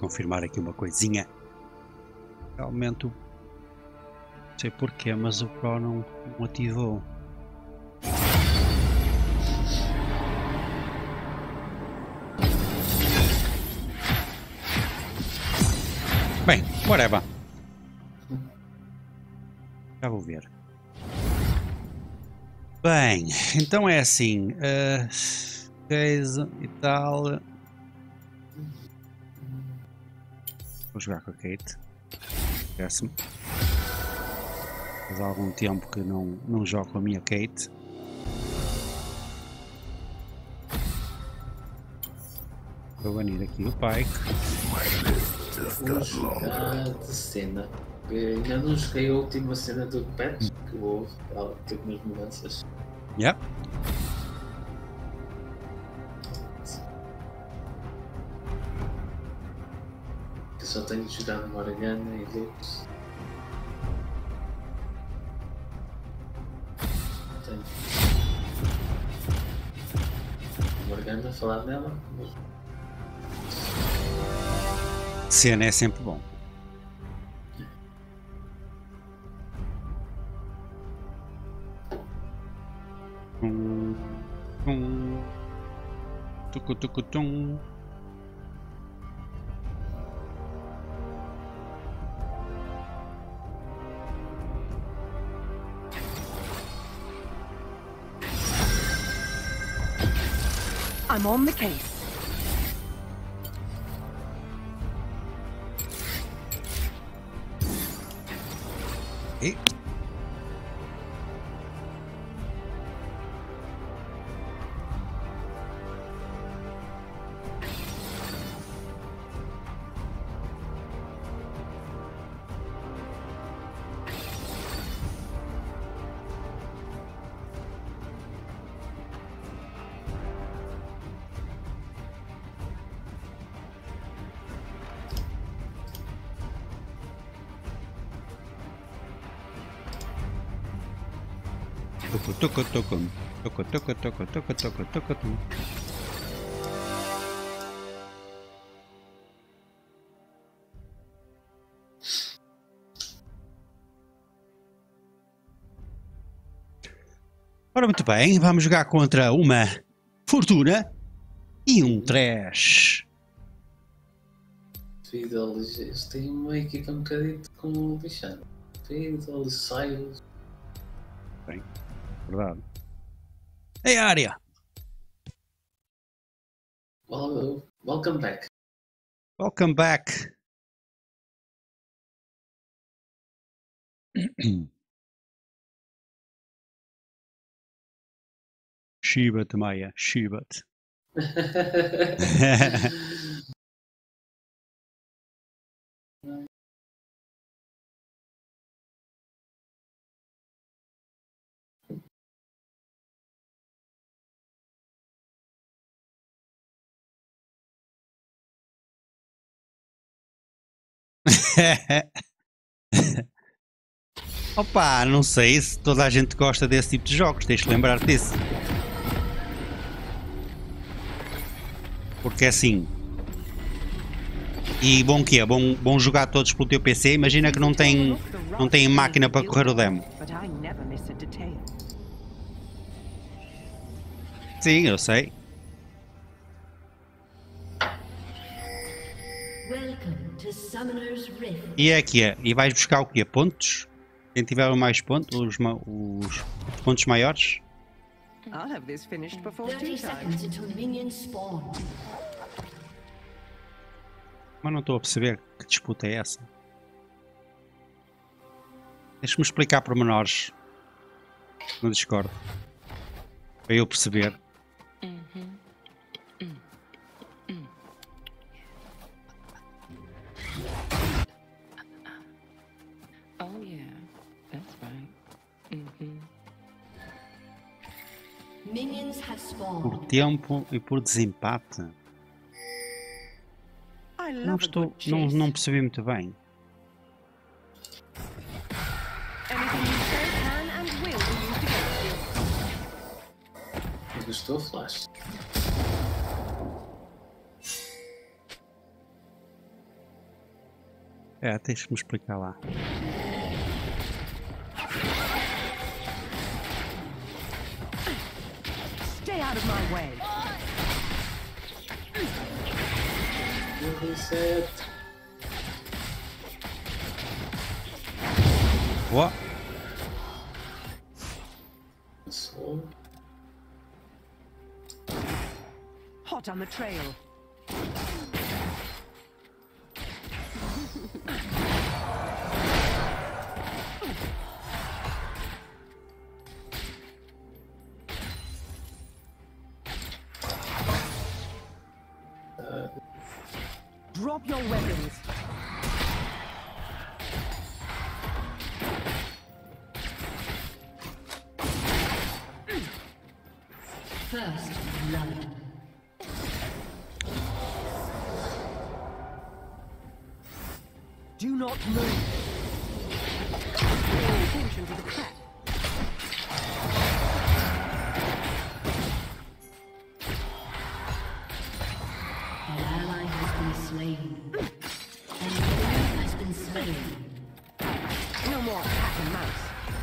confirmar aqui uma coisinha. Realmente, não sei porquê, mas o Pro não, não ativou. Bem, whatever. Já vou ver. Bem, então é assim. Uh, case e tal. Vou jogar com a Kate. Esquece-me. Faz algum tempo que não, não jogo com a minha Kate. Vou banir aqui o Pyke. Vou jogar de cena. Eu ainda não joguei a última cena do patch que houve. Ela teve umas mudanças. Yep. Eu só tenho jogado Morgana e Lux. Tenho. Morgana, falar dela. Mas... Cena é sempre bom. Tum, tum, tucu, tucu, tum. I'm on the case. E... Toco, toco, toco, toco, toco, toco, toco, toco, toco, toco. Ora, muito bem, vamos jogar contra uma Fortuna e um Trash. Fidelis, eles têm uma equipa um bocadinho com lixada. Fidelis, Silas. Bem, verdade. Ei, área! Well, welcome back. Welcome back. Shibat, Maya, Shibat. Opa, não sei se toda a gente gosta desse tipo de jogos, tens de lembrar disso. Porque assim. E bom que é, bom, bom jogar todos pelo teu P C, imagina que não tem, não tem máquina para correr o demo. Sim, eu sei. E é que é, e vais buscar o quê? Pontos? Quem tiver mais pontos, os, os pontos maiores? I'll have this finished before tea time. Mas não estou a perceber que disputa é essa. Deixa-me explicar pormenores no Discord para eu perceber. Mm-hmm. Mm. Mm. Oh yeah, that's right. Mm-hmm. Minions have spawned. Por tempo e por desempate. Não estou, não, não percebi muito bem. Gostou, Flash? É, tens que me explicar lá. Stay out of my way. Reset. Ó, Só. Hot on the trail. Drop your weapons. First blood. Do not move. Pay attention to the trap. An ally has been slain. An enemy has been slain. No more cat and mouse.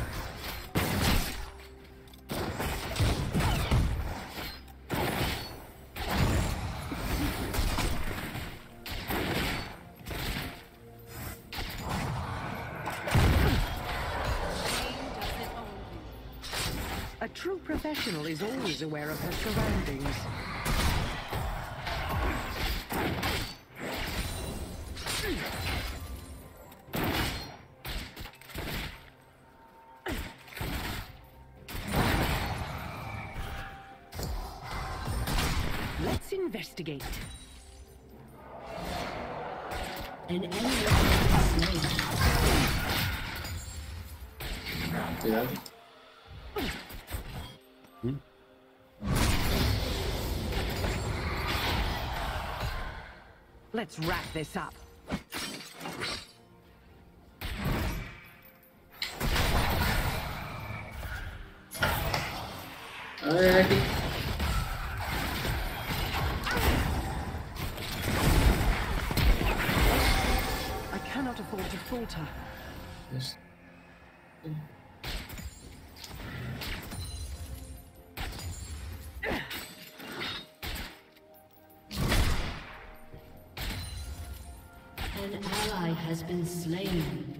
A true professional is always aware of her surroundings. Let's investigate. An enemy has been slain. Cuidado. Let's wrap this up. Ai, ai. I cannot afford to falter. Yes. An ally has been slain.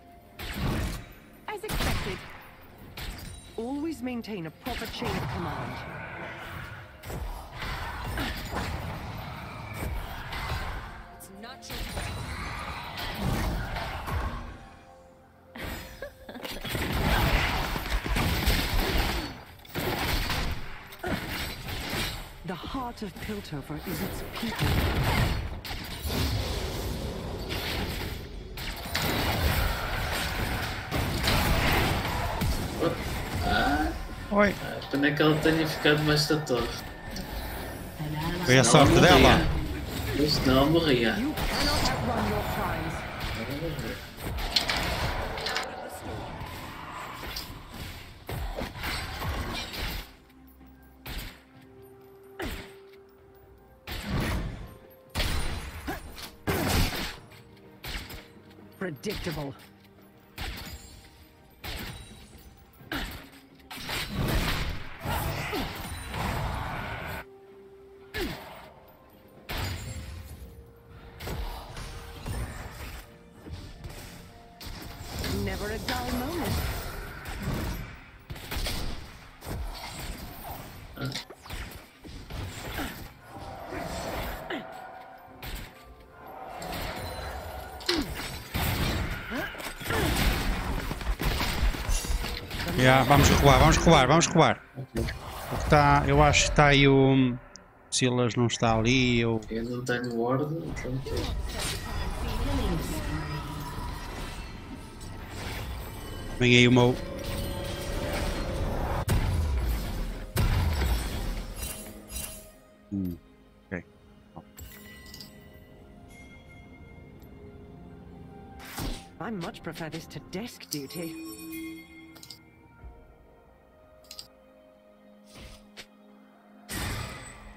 As expected. Always maintain a proper chain of command. It's not your way. The heart of Piltover is its people. oi. Ah, pena é que ela tenha ficado mais da torre. An ally Foi a sorte dela. Mas não morria. You cannot outrun your crimes. Não morria. Predictable. Never a dull moment. Yeah, vamos recuar, vamos recuar, vamos recuar. Porque tá, eu acho que está aí o Silas não está ali. Eu... Eu não tenho ordem, portanto. Vem aí o meu. Hum, ok. I much prefer this to desk duty.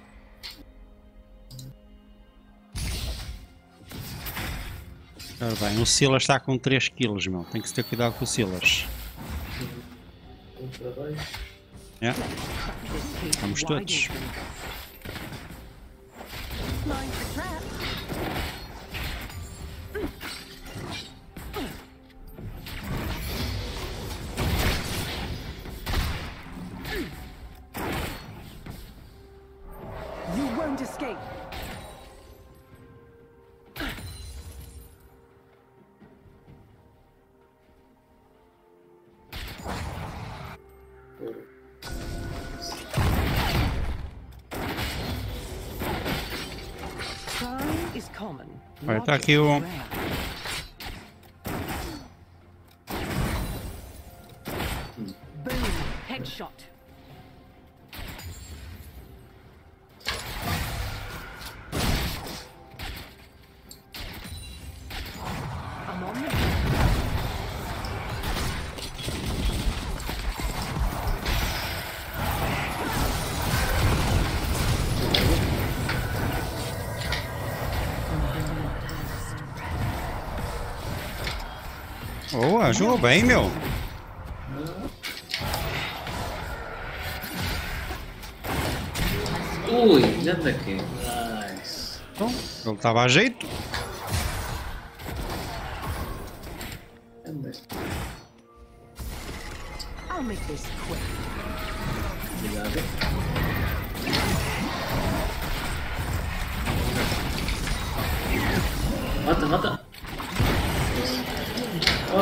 Ora bem. Bem, o Silas está com três quilos, meu. Tem que se ter cuidado com o Silas. Um para baixo. É. Vamos todos. You won't escape. Crime is common. Olha, not tá aqui o- rare. Boom! Headshot. I'm on the Boa, jogou bem, meu. Ui, anda aqui. Nice. Bom, ele estava a jeito. Anda. I'll make this quick. Cuidado. Mata, mata. Oh,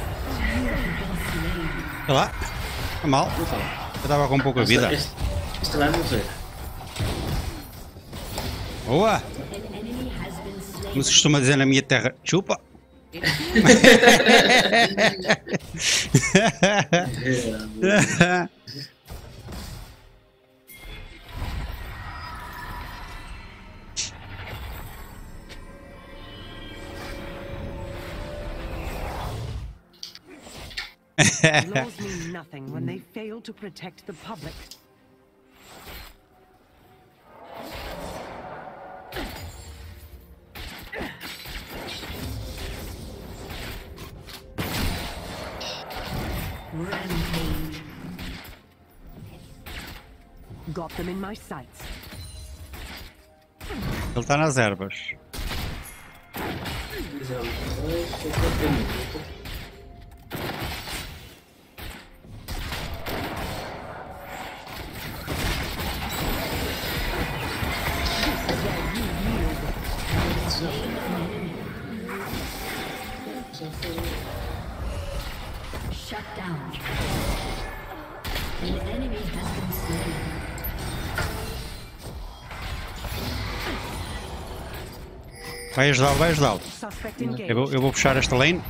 Olha lá. Tá mal. não fala. Eu estava com pouca vida. Este, este vai morrer. Boa. Como se costuma dizer na minha terra. Chupa. Laws mean nothing when they fail to protect the public. Rampage. Got them in my sights. Ele está nas ervas. Shut down. An enemy has been slain. Vai ajudá-lo, vai ajudá-lo. Suspect engaged. Eu vou, eu vou puxar esta lane.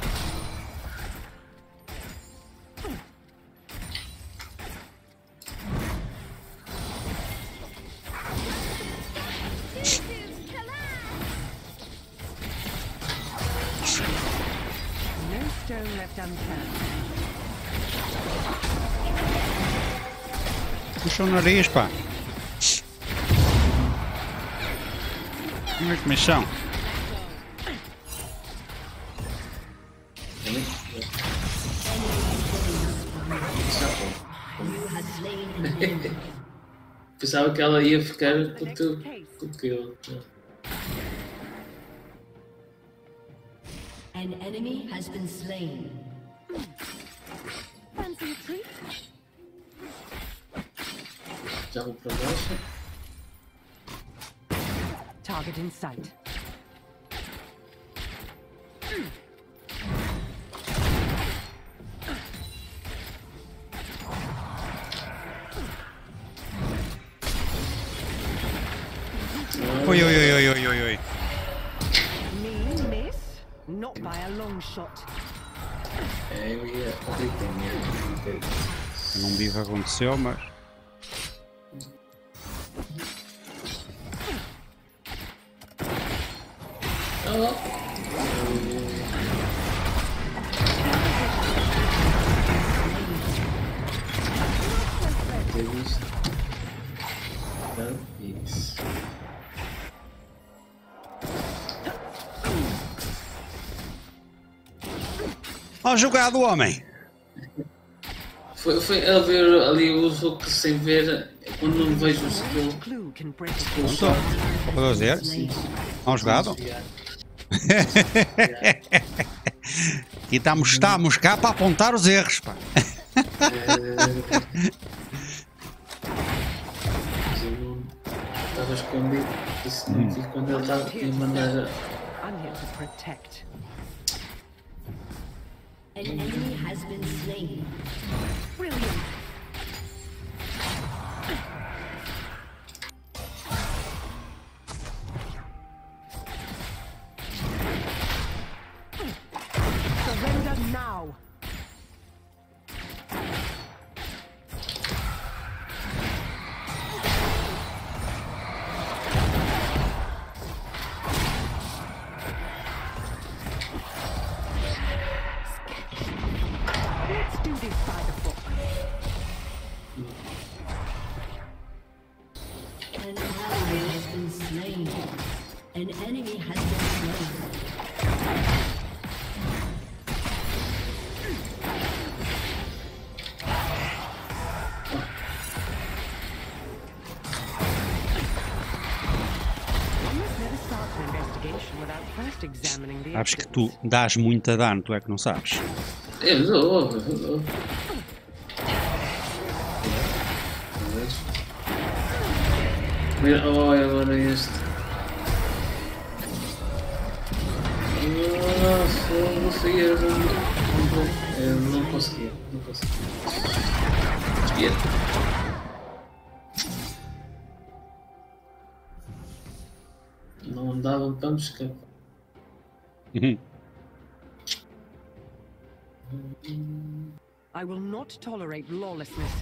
No stone left unturned. Puxa o nariz, pá. Como é que missão? You have slain an enemy. Pensava que ela ia ficar com o teu. Com o teu. An enemy has been slain. Fancy a treat? Já vou para baixo. Target in sight. Oi, oi, oi, oi, oi, oi, oi. Me miss? Not by a long shot. É, eu ia. Não vi o que aconteceu, mas. Isso. Ó, jogado, homem! Foi, foi a ver ali o jogo sem ver, quando não vejo o skill. Clue can break a o Pronto. Vou fazer. Ó, jogado. E estamos, estamos cá para apontar os erros, pá. Estava escondido, isso não vi quando ele estava a mandar. I'm here to protect. An enemy has been slain. Brilliant. Surrender now. Let's do this by the book. An ally has been slain. An enemy has been slain. One must never start an investigation without first examining the Sabes que evidence. tu dás muito a dano, tu é que não sabes. Eu dou, eu dou. Mira, oh, agora este. Nossa, eu não sei, eu não, eu não conseguia, não conseguia. Desvia. Não dava para me escapar. Uhum. I will not tolerate lawlessness.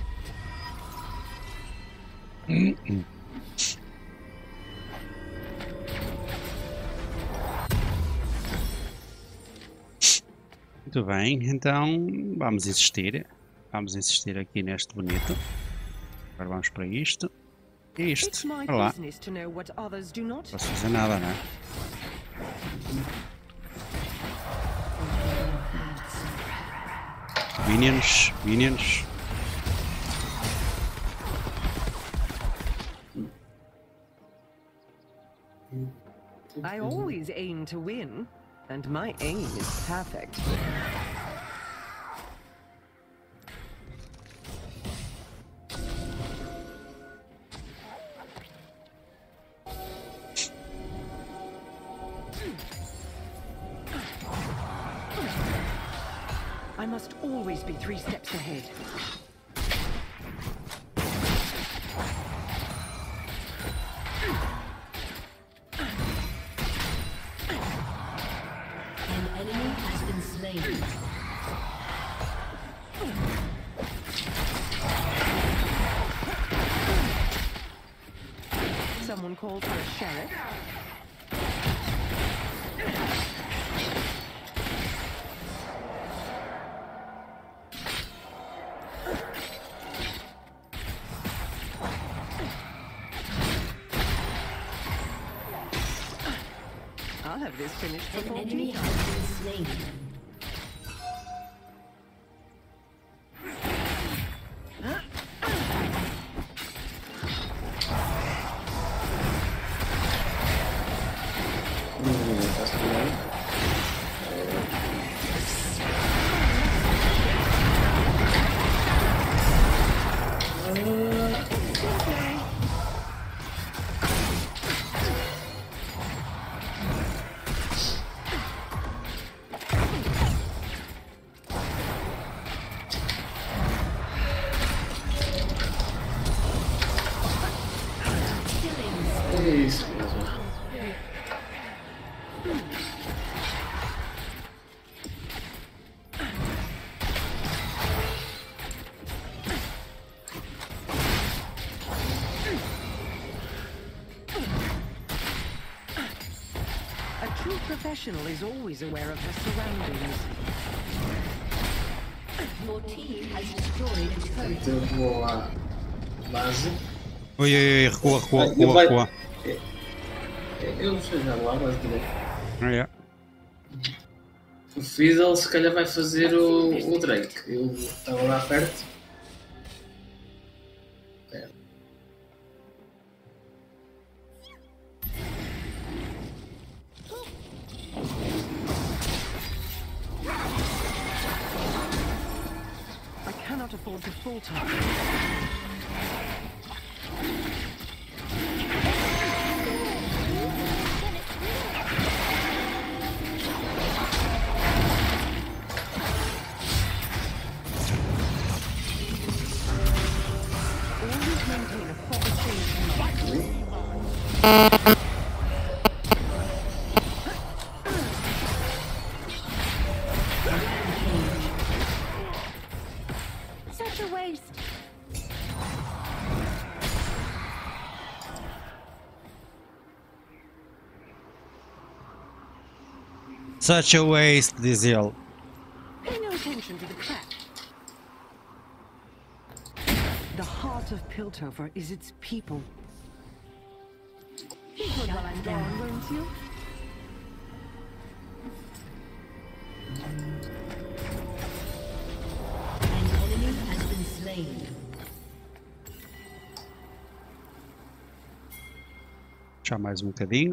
Muito bem, então vamos insistir. Vamos insistir aqui neste bonito. Agora vamos para isto. E It's isto. my Para lá. business to know what others do not. Não posso fazer nada, não é? Minions, minions. I always aim to win, and my aim is perfect. I must always be three steps ahead. An enemy has been slain. Someone called for a sheriff. I'll have this finished An before enemy tea has time. been slain. É isso mesmo. A true professional is always aware of her surroundings. Your team has destroyed a turret. Então eu vou à base. Oi, oi, oi, recua, recua, Ele recua, vai- recua. Eu vou chegar lá, mas direito. Ah, é. O Fiddle se calhar vai fazer o, o Drake. Eu estava lá perto. Perto. I cannot afford to falter. Always maintain a proper change. Such a waste. Such a waste, diz ele. Pay no attention to the crack. The heart of Piltover is its people. Keep good while I'm gone, won't you? An enemy has been slain. Já mais um bocadinho.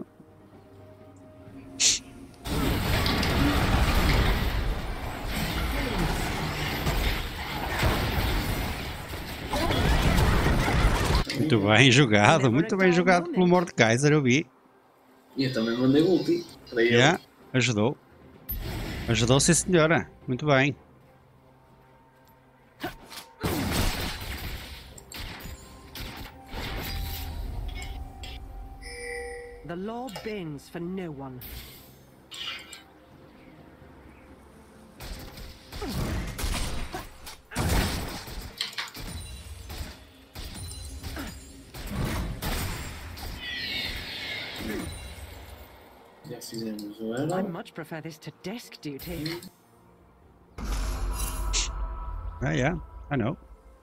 Muito bem jogado, muito bem jogado pelo Mordekaiser, eu vi. E eu também mandei o ulti para ele. Yeah, ajudou. Ajudou, sim senhora. Muito bem. The law bends for no one. Já fizemos o I Elo. much prefer this to desk duty. Ah, yeah, I know.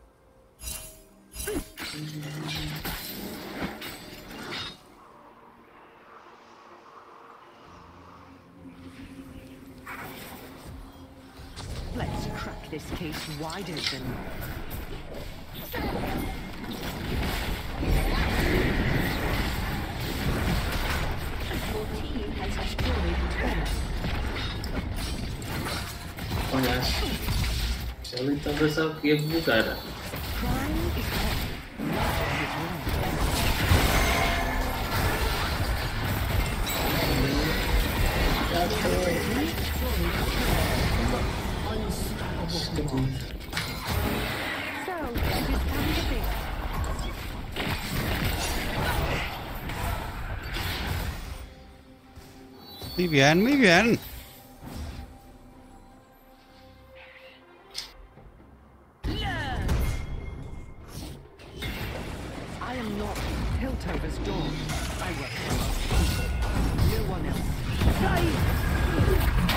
Let's crack this case wide open. Your team has destroyed a turret. Olha, já ele está a pensar o que ia bugar. Crime is wrong. Love is wrong. So, it is time to think. Muy bien, muy bien. I am not Piltover's dawn. I work for people. No one else. Die!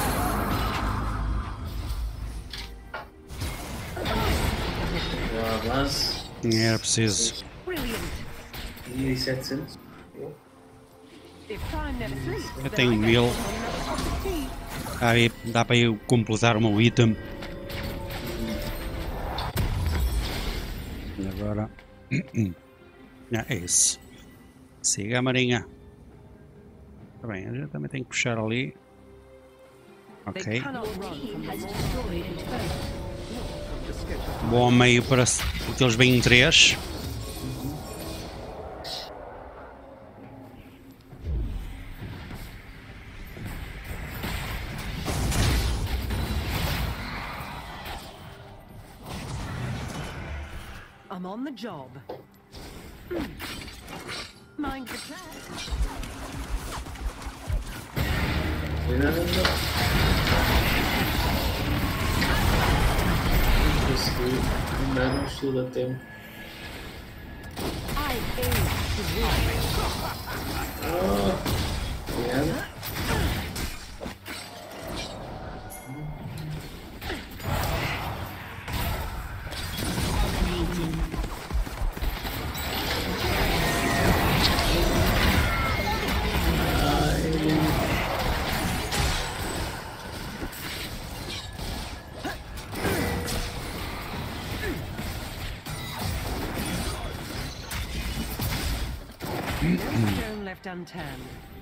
Vou à base. Era preciso. Brilliant. E setecentos. If time never sleeps, Eu then tenho I mil. get another cup of tea. Aí dá para eu completar o meu item. E agora. Ah, é isso. Siga a marinha. Tá bem, eu já também tenho que puxar ali. They Ok. cannot run from the Has law. destroyed a turret. The scope of Bom meio para. Porque eles vêm em três. I'm on the job. Mind the trap. Cuidado. Não consegui mandar um estudo a tempo. I aim to win. Oh, cuidado. stone left unturned.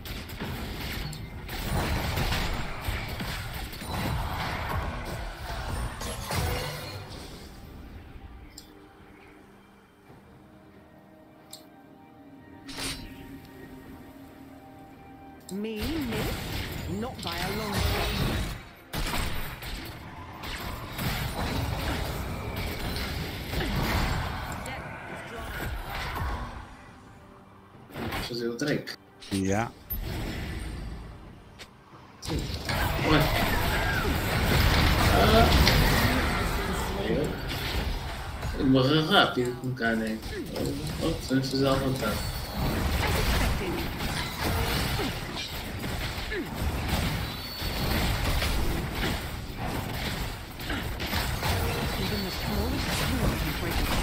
Me, miss? Not by a long shot. Fazer o Drake. Yeah. Sim. Ué. Ah. Ele morreu rápido com o cara, né? Oh, podemos fazer à vontade. Even the smallest tool can break it.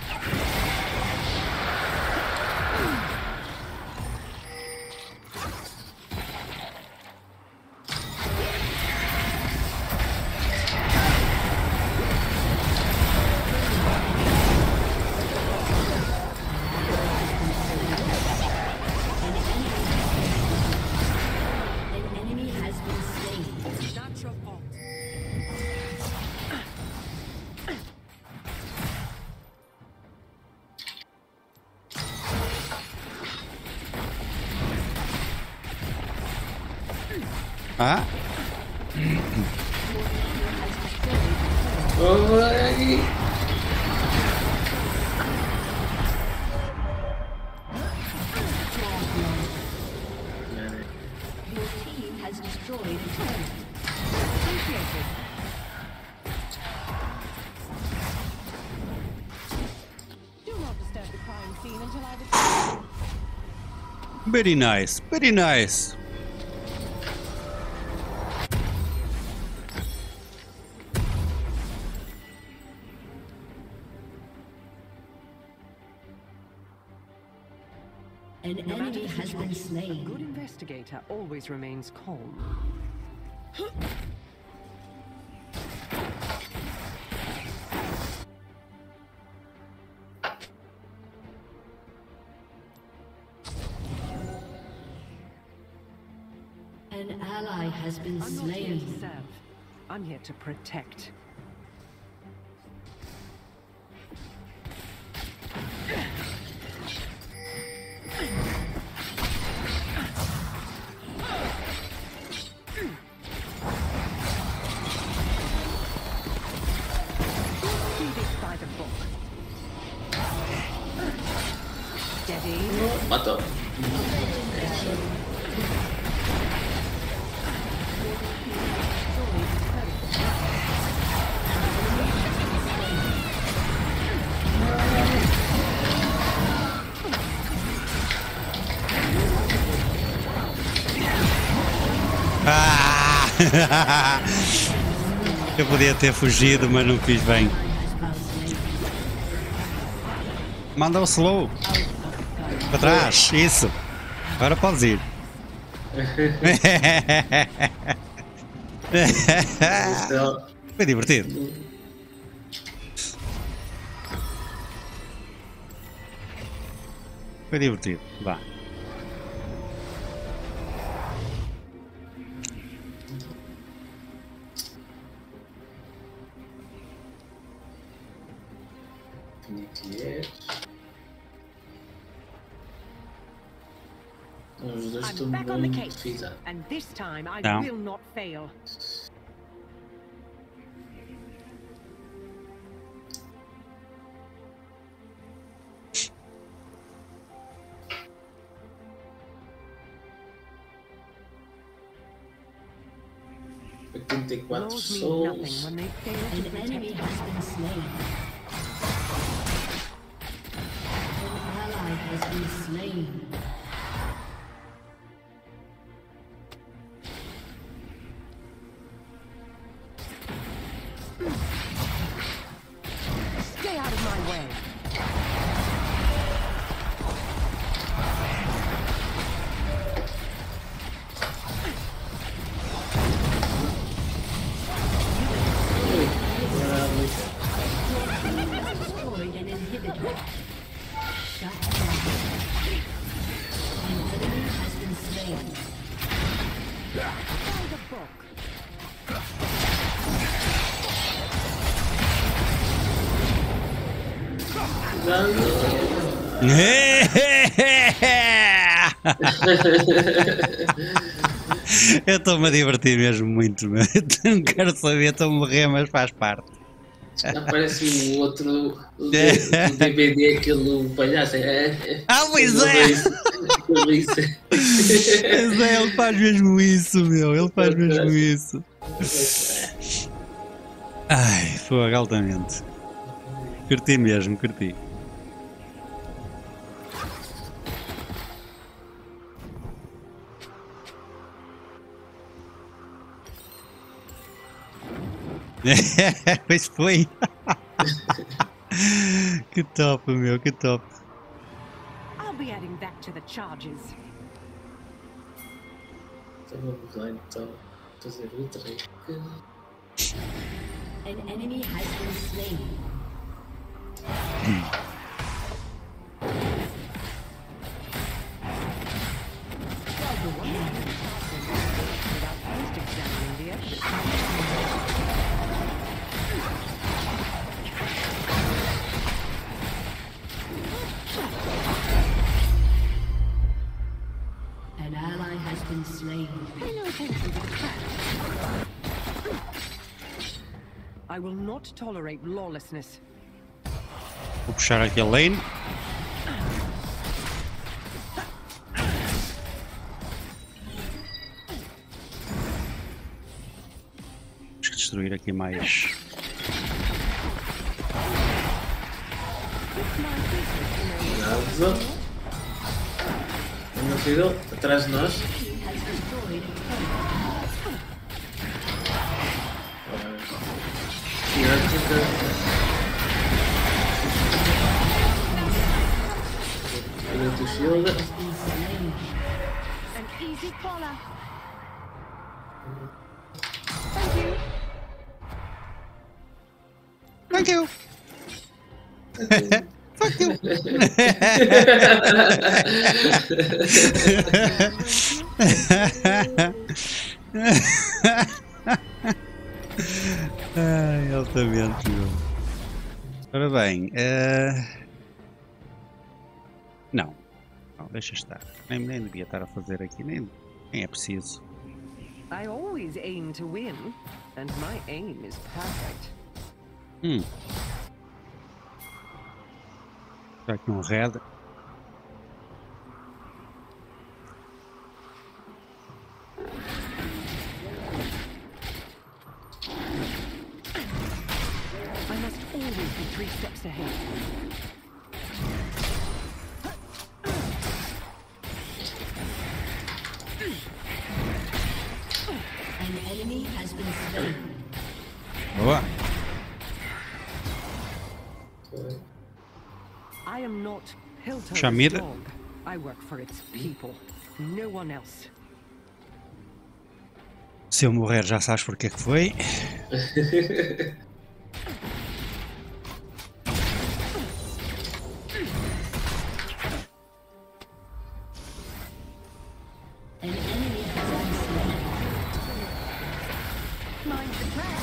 An enemy has been slain. Not your fault. Ah? Oi! Your team has destroyed a turret. Do not disturb the crime scene until I return. Very nice, very nice. An enemy has been A good slain. investigator always remains calm. An ally has been I'm not here to slain. serve. I'm here to protect. Do this by the book. Steady. Matou. Ah! Eu podia ter fugido, mas não fiz bem. Manda o slow. Para trás, isso. Agora podes ir. Então, Foi divertido. Foi divertido. Vá. Infinity Os dois I'm estão back on the muito case, fisados. and this time I Não. will not fail. oitenta e quatro Laws mean souls. nothing when they fail to An protect enemy us. has been slain. An ally has been slain. Stay out of my way. Destroyed an inhibitor. Shut down. Eu estou-me a divertir mesmo muito, meu. Eu não quero saber, estou a morrer, mas faz parte. Já parece o outro o D V D, aquele palhaço. Ah, pois é! Pois é, ele faz mesmo isso, meu. Ele faz mesmo isso. Ai, foi altamente. Curti mesmo, curti. Pois foi. Que top, meu, que top. I'll be adding that to the charges. Vamos lá então fazer o treino. An enemy has been slain. Without first examining the evidence. An ally has been slain. Pay no attention to the trap. I will not tolerate lawlessness. Vou puxar aqui a lane. Temos que destruir aqui mais. Cuidado. Tem um filho atrás de nós. Tira o shield. An easy follow. Thank you. Fuck you. Ai, altamente, meu. Ora bem, uh... não. Não, deixa estar. Nem, nem devia estar a fazer aqui, nem, nem é preciso. I always aim to win, and my aim is perfect. Hum. Já que um red. I must always be three steps ahead. An enemy has been slain. Boa. I am not Piltover's Shamir. dog. I work for its people. No one else. Se eu morrer já sabes porque é que foi. An enemy has been slain. Mind the trap.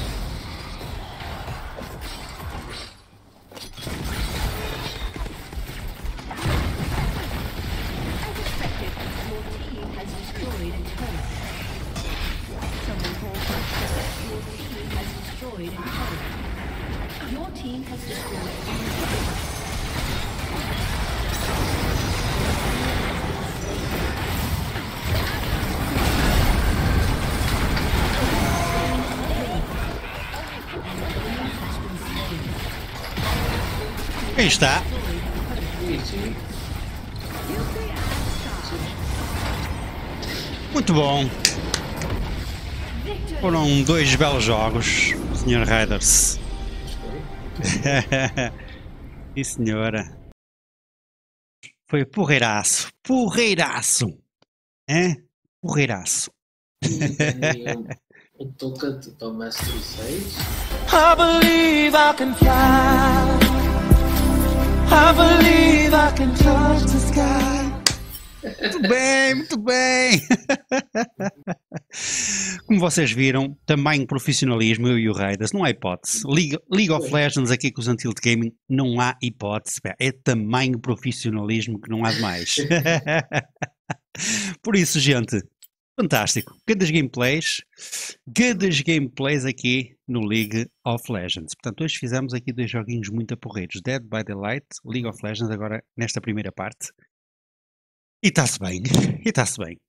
As expected, your team has destroyed a turret. Someone call for Your team has destroyed a turret. Your team has destroyed a turret. Aí está. Muito bom. Foram dois belos jogos, senhor Raiders. E senhora. Foi porreiraço. Porreiraço. É? Porreiraço. Um tocante para o Mastery seis. I believe I can fly. I believe I can touch the sky. Muito bem, muito bem. Como vocês viram, tamanho profissionalismo, eu e o Raiders, não há hipótese. League, League of Legends aqui com os Untilt Gaming, não há hipótese. É tamanho profissionalismo que não há demais. Por isso, gente, fantástico. Grandes gameplays, grandes gameplays aqui no League of Legends. Portanto, hoje fizemos aqui dois joguinhos muito aporreiros. Dead by Daylight, League of Legends, agora nesta primeira parte. E está-se bem, e está-se bem.